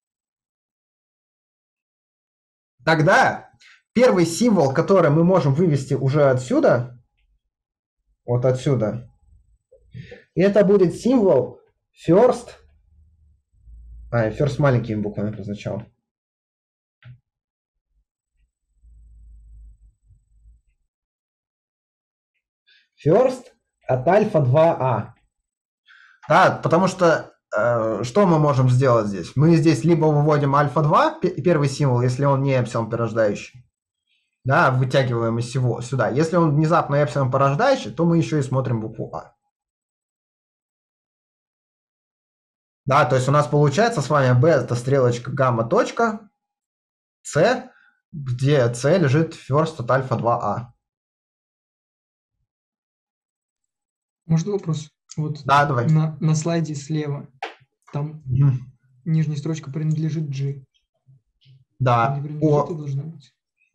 Тогда первый символ, который мы можем вывести уже отсюда, вот отсюда, это будет символ first. First маленькими буквами позначал. First от альфа 2а. Да, потому что что мы можем сделать здесь? Мы здесь либо выводим альфа 2, первый символ, если он не эпсилон порождающий. Да, вытягиваем из всего сюда. Если он внезапно эпсилон порождающий, то мы еще и смотрим букву А. Да, то есть у нас получается с вами B это стрелочка гамма точка, C, где C лежит first от альфа 2а. Можно вопрос? Вот Да, давай. на слайде слева, там нижняя строчка принадлежит G. Да. Не принадлежит, должна быть.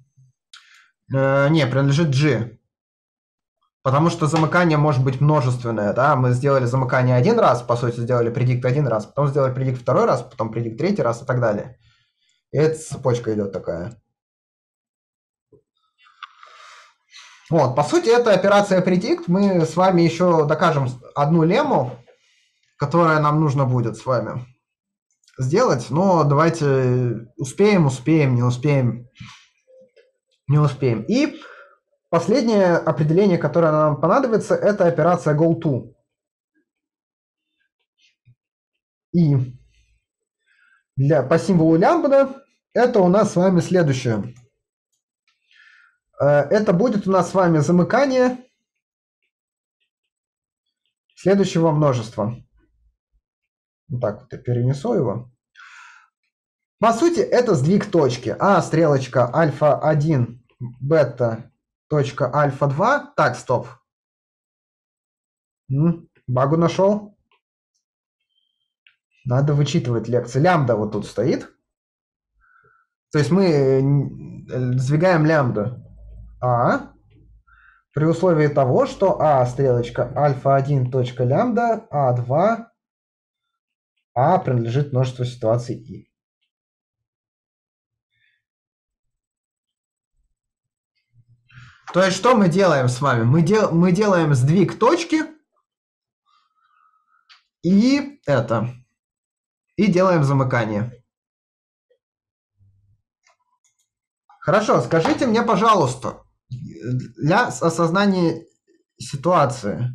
Не, принадлежит G. Потому что замыкание может быть множественное, да, мы сделали замыкание один раз, по сути, сделали предикт один раз, потом сделали предикт второй раз, потом предикт третий раз и так далее. И эта цепочка идет такая. Вот, по сути, это операция предикт. Мы с вами еще докажем одну лемму, которая нам нужно будет с вами сделать, но давайте успеем, не успеем. И последнее определение, которое нам понадобится, это операция goTo. И по символу лямбда это у нас с вами следующее. Это будет у нас с вами замыкание следующего множества. Вот так вот я перенесу его. По сути, это сдвиг точки. А, стрелочка альфа-1, бета, точка альфа-2. Так, стоп. Багу нашел. Надо вычитывать лекции. Лямбда вот тут стоит. То есть мы сдвигаем лямбда А при условии того, что А, стрелочка альфа-1, точка лямбда, А2, А принадлежит множеству ситуаций И. То есть, что мы делаем с вами? Мы делаем сдвиг точки и делаем замыкание. Хорошо, скажите мне, пожалуйста, для осознания ситуации.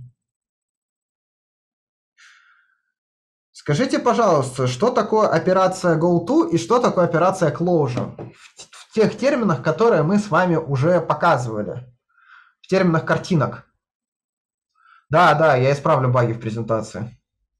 Скажите, пожалуйста, что такое операция goTo и что такое операция closure? В тех терминах, которые мы с вами уже показывали. В терминах картинок. Да, я исправлю баги в презентации.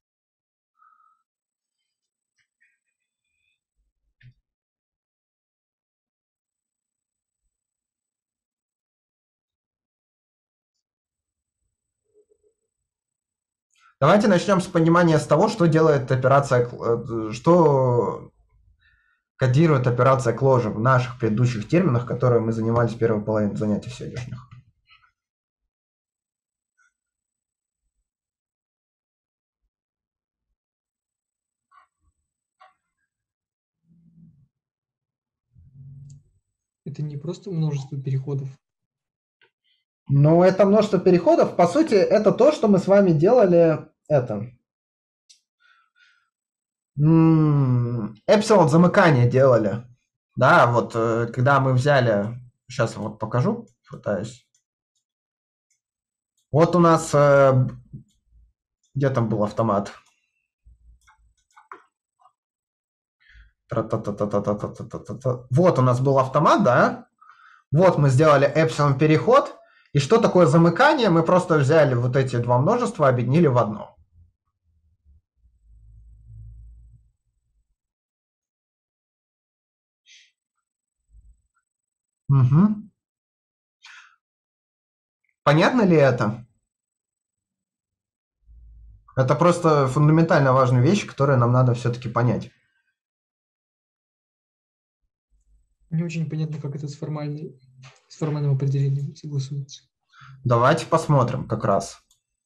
Давайте начнем с понимания с того, что делает операция, что кодирует операция closure в наших предыдущих терминах, которые мы занимались в первой половине занятий сегодняшних. Это не просто множество переходов. Ну, это множество переходов. По сути, это то, что мы с вами делали. Эпсилон замыкание делали. Да, вот когда мы взяли... Сейчас вот покажу, пытаюсь. Вот у нас... где там был автомат? Тра-та-та-та-та-та-та-та-та-та. Вот у нас был автомат, да? Вот мы сделали эпсилон переход. И что такое замыкание? Мы просто взяли вот эти два множества, объединили в одно. Угу. Понятно ли это? Это просто фундаментально важная вещь, которую нам надо все-таки понять. Не очень понятно, как это с формальным определением согласуется. Давайте посмотрим как раз.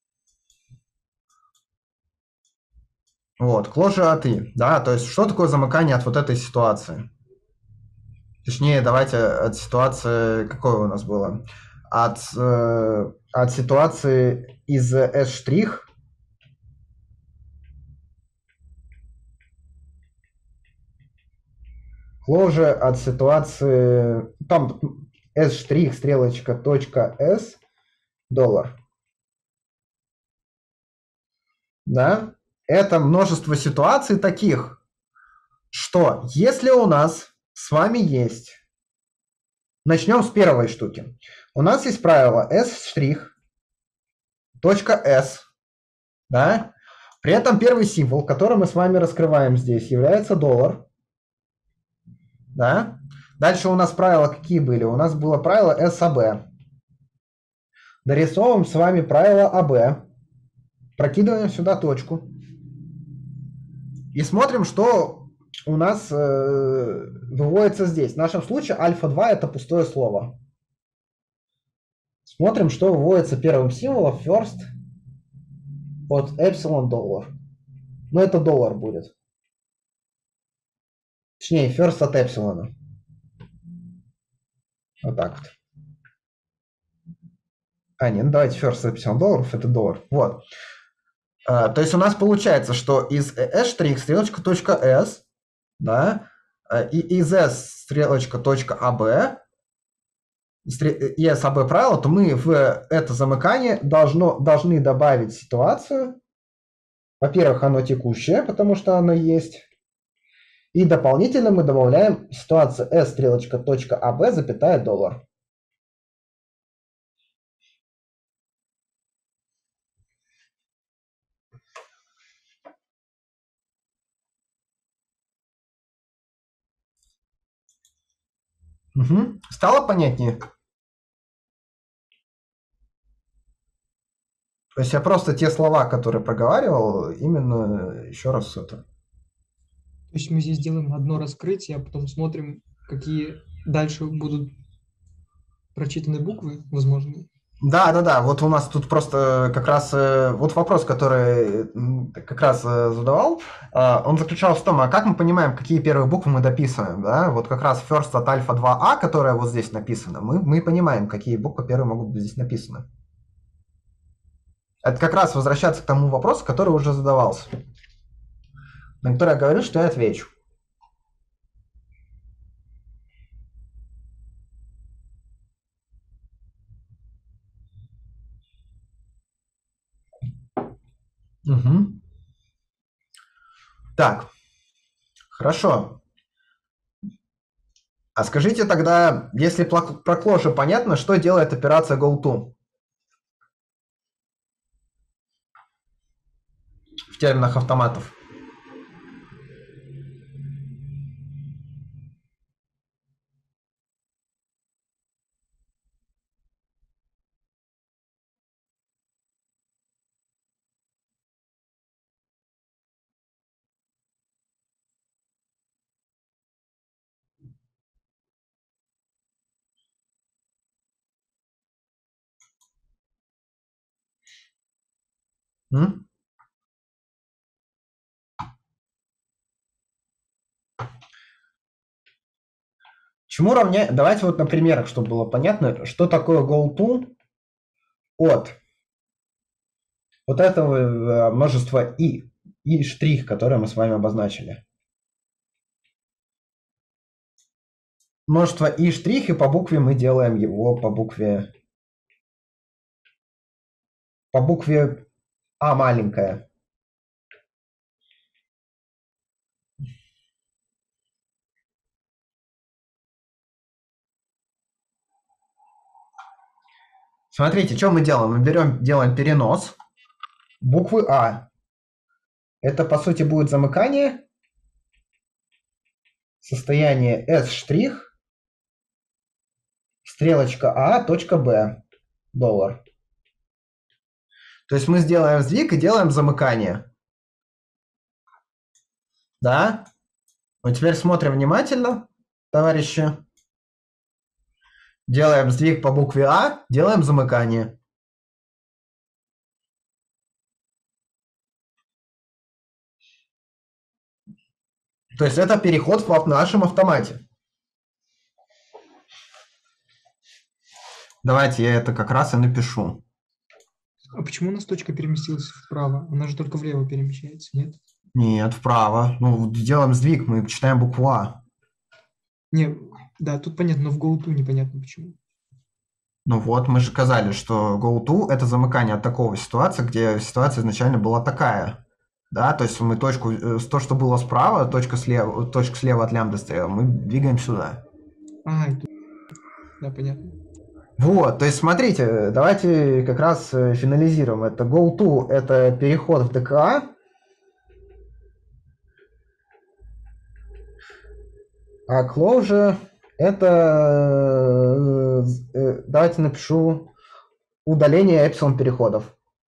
Вот, closure от и, да, то есть что такое замыкание от вот этой ситуации? Точнее, давайте от ситуации, какое у нас было? От ситуации из S', closure от ситуации, там S', стрелочка, точка S, доллар. Да? Это множество ситуаций таких, что если у нас с вами есть... Начнем с первой штуки. У нас есть правило S', точка S, да? При этом первый символ, который мы с вами раскрываем здесь, является доллар. Да? Дальше у нас правила какие были? У нас было правило SAB. Дорисовываем с вами правило AB. Прокидываем сюда точку. И смотрим, что у нас выводится здесь. В нашем случае альфа-2 это пустое слово. Смотрим, что выводится первым символом first от epsilon доллар. Ну, это доллар будет. Точнее, first от эпсилона. Вот так вот. Нет, ну давайте first от эпсилон долларов, это доллар. Вот. То есть у нас получается, что из S' стрелочка точка S, да, и из S стрелочка точка AB, и SAB правило, то мы в это замыкание должны добавить ситуацию. Во-первых, оно текущее, потому что оно есть. И дополнительно мы добавляем ситуацию S стрелочка точка AB, запятая доллар. Угу. Стало понятнее? То есть я просто те слова, которые проговаривал, именно еще раз это. То есть мы здесь делаем одно раскрытие, а потом смотрим, какие дальше будут прочитаны буквы, возможно. Да. Вот у нас тут просто как раз вот вопрос, который как раз задавал, он заключался в том, а как мы понимаем, какие первые буквы мы дописываем, да? Вот как раз first от альфа 2а, которая вот здесь написана, мы понимаем, какие буквы первые могут быть здесь написаны. Это как раз возвращаться к тому вопросу, который уже задавался, на который я говорю, что я отвечу. Угу. Так, хорошо. А скажите тогда, если про клоше понятно, что делает операция GoTo в терминах автоматов? М? Чему равняется? Давайте вот на примерах, чтобы было понятно, что такое GoTo от вот этого множества и штрих, которое мы с вами обозначили. Множество и штрих, и по букве мы делаем его по букве по букве А маленькая. Смотрите, что мы делаем? Мы делаем перенос буквы А. Это, по сути, будет замыкание. Состояние S', стрелочка А, точка Б, $. То есть мы сделаем сдвиг и делаем замыкание. Да? Вот теперь смотрим внимательно, товарищи. Делаем сдвиг по букве А, делаем замыкание. То есть это переход в нашем автомате. Давайте я это как раз и напишу. А почему у нас точка переместилась вправо? Она же только влево перемещается, нет? Нет, вправо. Ну, делаем сдвиг, мы читаем букву А. Не, да, тут понятно, но в GoTo непонятно почему. Ну вот, мы же сказали, что go-to – это замыкание от такого ситуации, где ситуация изначально была такая. Да, то есть мы точку, то, что было справа, точка слева от лямбды стояла, мы двигаем сюда. Это... Да, понятно. Вот, то есть смотрите, давайте как раз финализируем. Это go-to – это переход в ДКА. А closure – это, давайте напишу, удаление эпсилон переходов.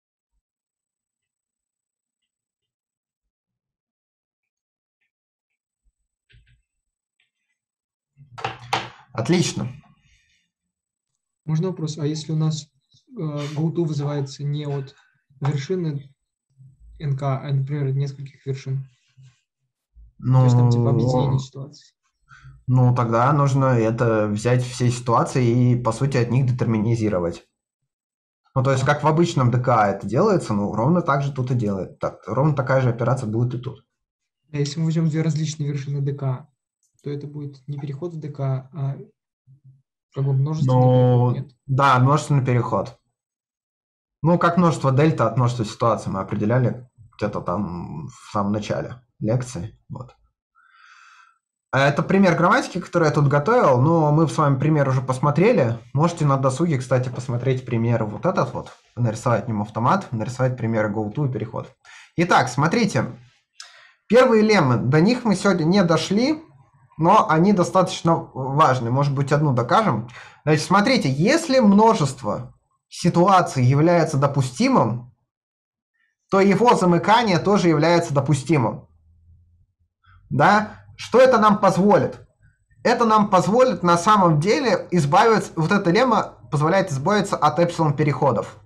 Отлично. Можно вопрос? А если у нас GoTo вызывается не от вершины НК, а, например, от нескольких вершин? Ну, то есть там типа объединение ситуаций. Ну, тогда нужно это взять все ситуации и, по сути, от них детерминизировать. Ну, то есть, как в обычном ДК это делается, ну, ровно так же тут и делает. Так, ровно такая же операция будет и тут. А если мы возьмем две различные вершины ДК, то это будет не переход в ДК, а как бы множественный переход, нет? Да, множественный переход. Ну, как множество дельта от множества ситуаций мы определяли где-то там в самом начале лекции. Вот. Это пример грамматики, который я тут готовил, но мы с вами пример уже посмотрели. Можете на досуге, кстати, посмотреть пример вот этот вот, нарисовать в нем автомат, нарисовать примеры go-to и переход. Итак, смотрите. Первые леммы, до них мы сегодня не дошли, но они достаточно важны. Может быть, одну докажем. Значит, смотрите, если множество ситуаций является допустимым, то его замыкание тоже является допустимым. Да? Что это нам позволит? Это нам позволит на самом деле избавиться, вот эта лемма позволяет избавиться от эпсилон переходов.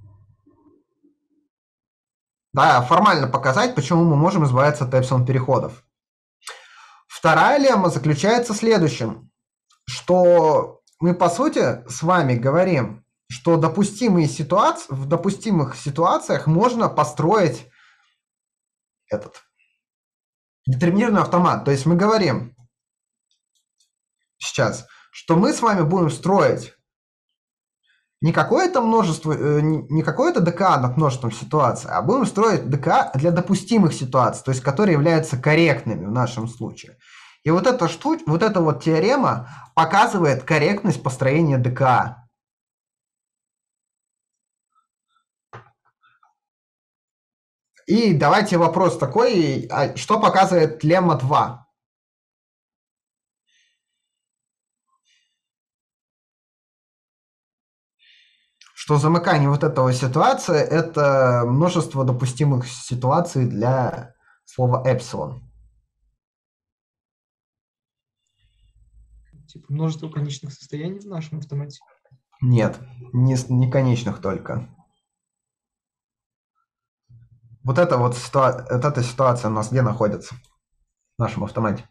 Да, формально показать, почему мы можем избавиться от эпсилон переходов. Вторая лемма заключается в следующем, что мы по сути с вами говорим, что в допустимых ситуациях можно построить детерминированный автомат. То есть мы говорим сейчас, что мы с вами будем строить не какое-то множество, не какое-то ДК над множеством ситуаций, а будем строить ДК для допустимых ситуаций, то есть которые являются корректными в нашем случае. И вот эта вот теорема показывает корректность построения ДК. И давайте вопрос такой, что показывает лемма 2? Что замыкание вот этого ситуации – это множество допустимых ситуаций для слова эпсилон. Типа множество конечных состояний в нашем автомате? Нет, не конечных только. Вот эта ситуация у нас где находится в нашем автомате?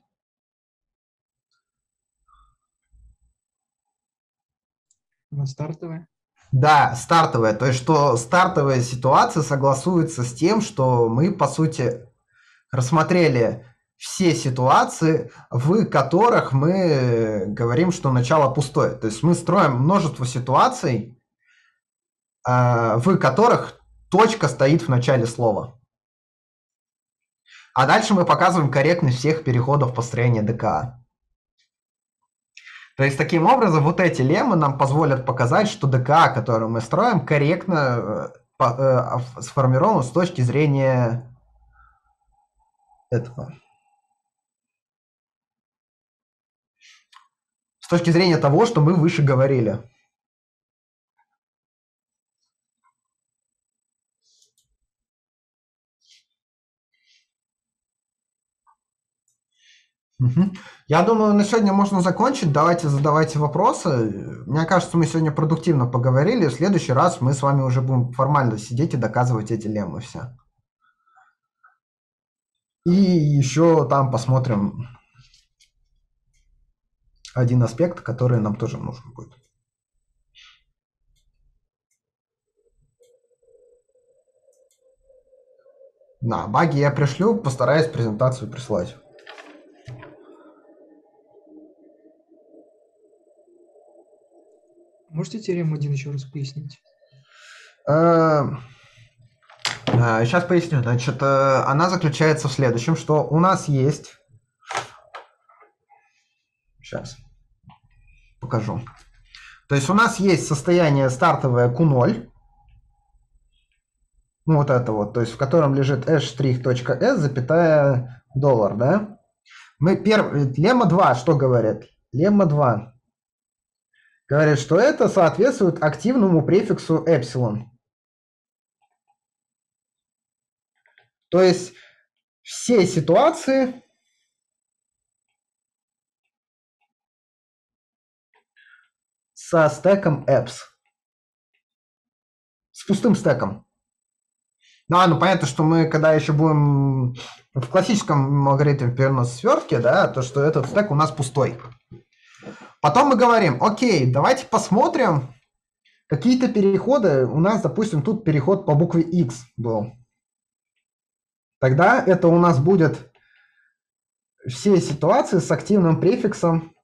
Она стартовая? Да, стартовая. То есть, что стартовая ситуация согласуется с тем, что мы, по сути, рассмотрели все ситуации, в которых мы говорим, что начало пустое. То есть мы строим множество ситуаций, в которых точка стоит в начале слова. А дальше мы показываем корректность всех переходов построения ДКА. То есть, таким образом, вот эти леммы нам позволят показать, что ДКА, который мы строим, корректно сформирован с точки зрения этого. С точки зрения того, что мы выше говорили. Я думаю, на сегодня можно закончить. Давайте задавайте вопросы. Мне кажется, мы сегодня продуктивно поговорили. В следующий раз мы с вами уже будем формально сидеть и доказывать эти леммы все. И еще там посмотрим один аспект, который нам тоже нужен будет. Да, баги я пришлю, постараюсь презентацию прислать. Можете теорему 1 еще раз пояснить? Сейчас поясню. Значит, она заключается в следующем, что у нас есть... Сейчас покажу. То есть у нас есть состояние стартовое Q0. Ну, вот это вот. То есть в котором лежит s'.s, запятая $, да? Лемма 2 что говорит? Лемма 2 говорит, что это соответствует активному префиксу эпсилон. То есть все ситуации со стеком apps. С пустым стеком. Ну понятно, что мы, когда еще будем в классическом алгоритме переноса свертки, да, то что этот стек у нас пустой. Потом мы говорим, окей, давайте посмотрим какие-то переходы. У нас, допустим, тут переход по букве X был. Тогда это у нас будет все ситуации с активным префиксом.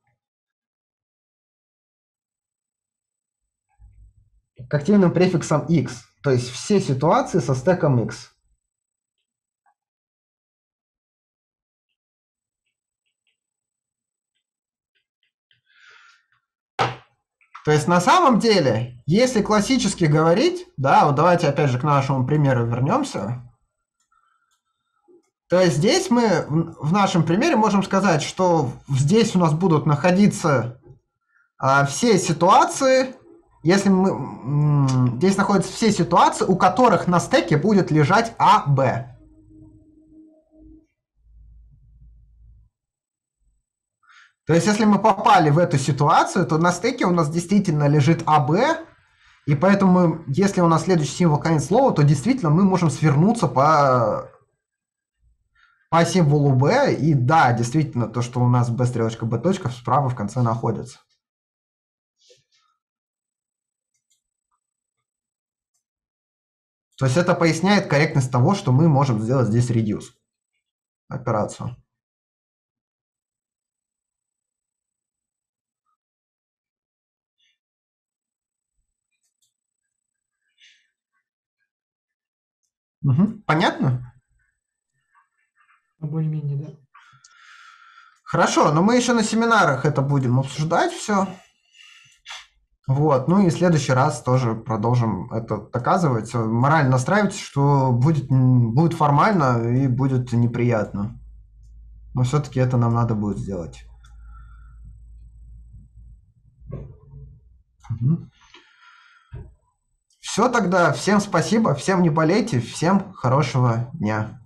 К активным префиксом X. То есть все ситуации со стеком X. То есть на самом деле, если классически говорить, да, вот давайте опять же к нашему примеру вернемся. То есть здесь мы в нашем примере можем сказать, что здесь у нас будут находиться все ситуации, если здесь находятся все ситуации, у которых на стеке будет лежать А, Б. То есть, если мы попали в эту ситуацию, то на стеке у нас действительно лежит АБ, и поэтому, если у нас следующий символ конец слова, то действительно мы можем свернуться по символу B, и да, действительно, то, что у нас B стрелочка, B точка справа в конце находится. То есть это поясняет корректность того, что мы можем сделать здесь reduce операцию. Понятно? Более-менее, да. Хорошо, но мы еще на семинарах это будем обсуждать все. Вот, ну и в следующий раз тоже продолжим это доказывать. Морально настраивайтесь, что будет формально и будет неприятно. Но все-таки это нам надо будет сделать. Все тогда, всем спасибо, всем не болейте, всем хорошего дня.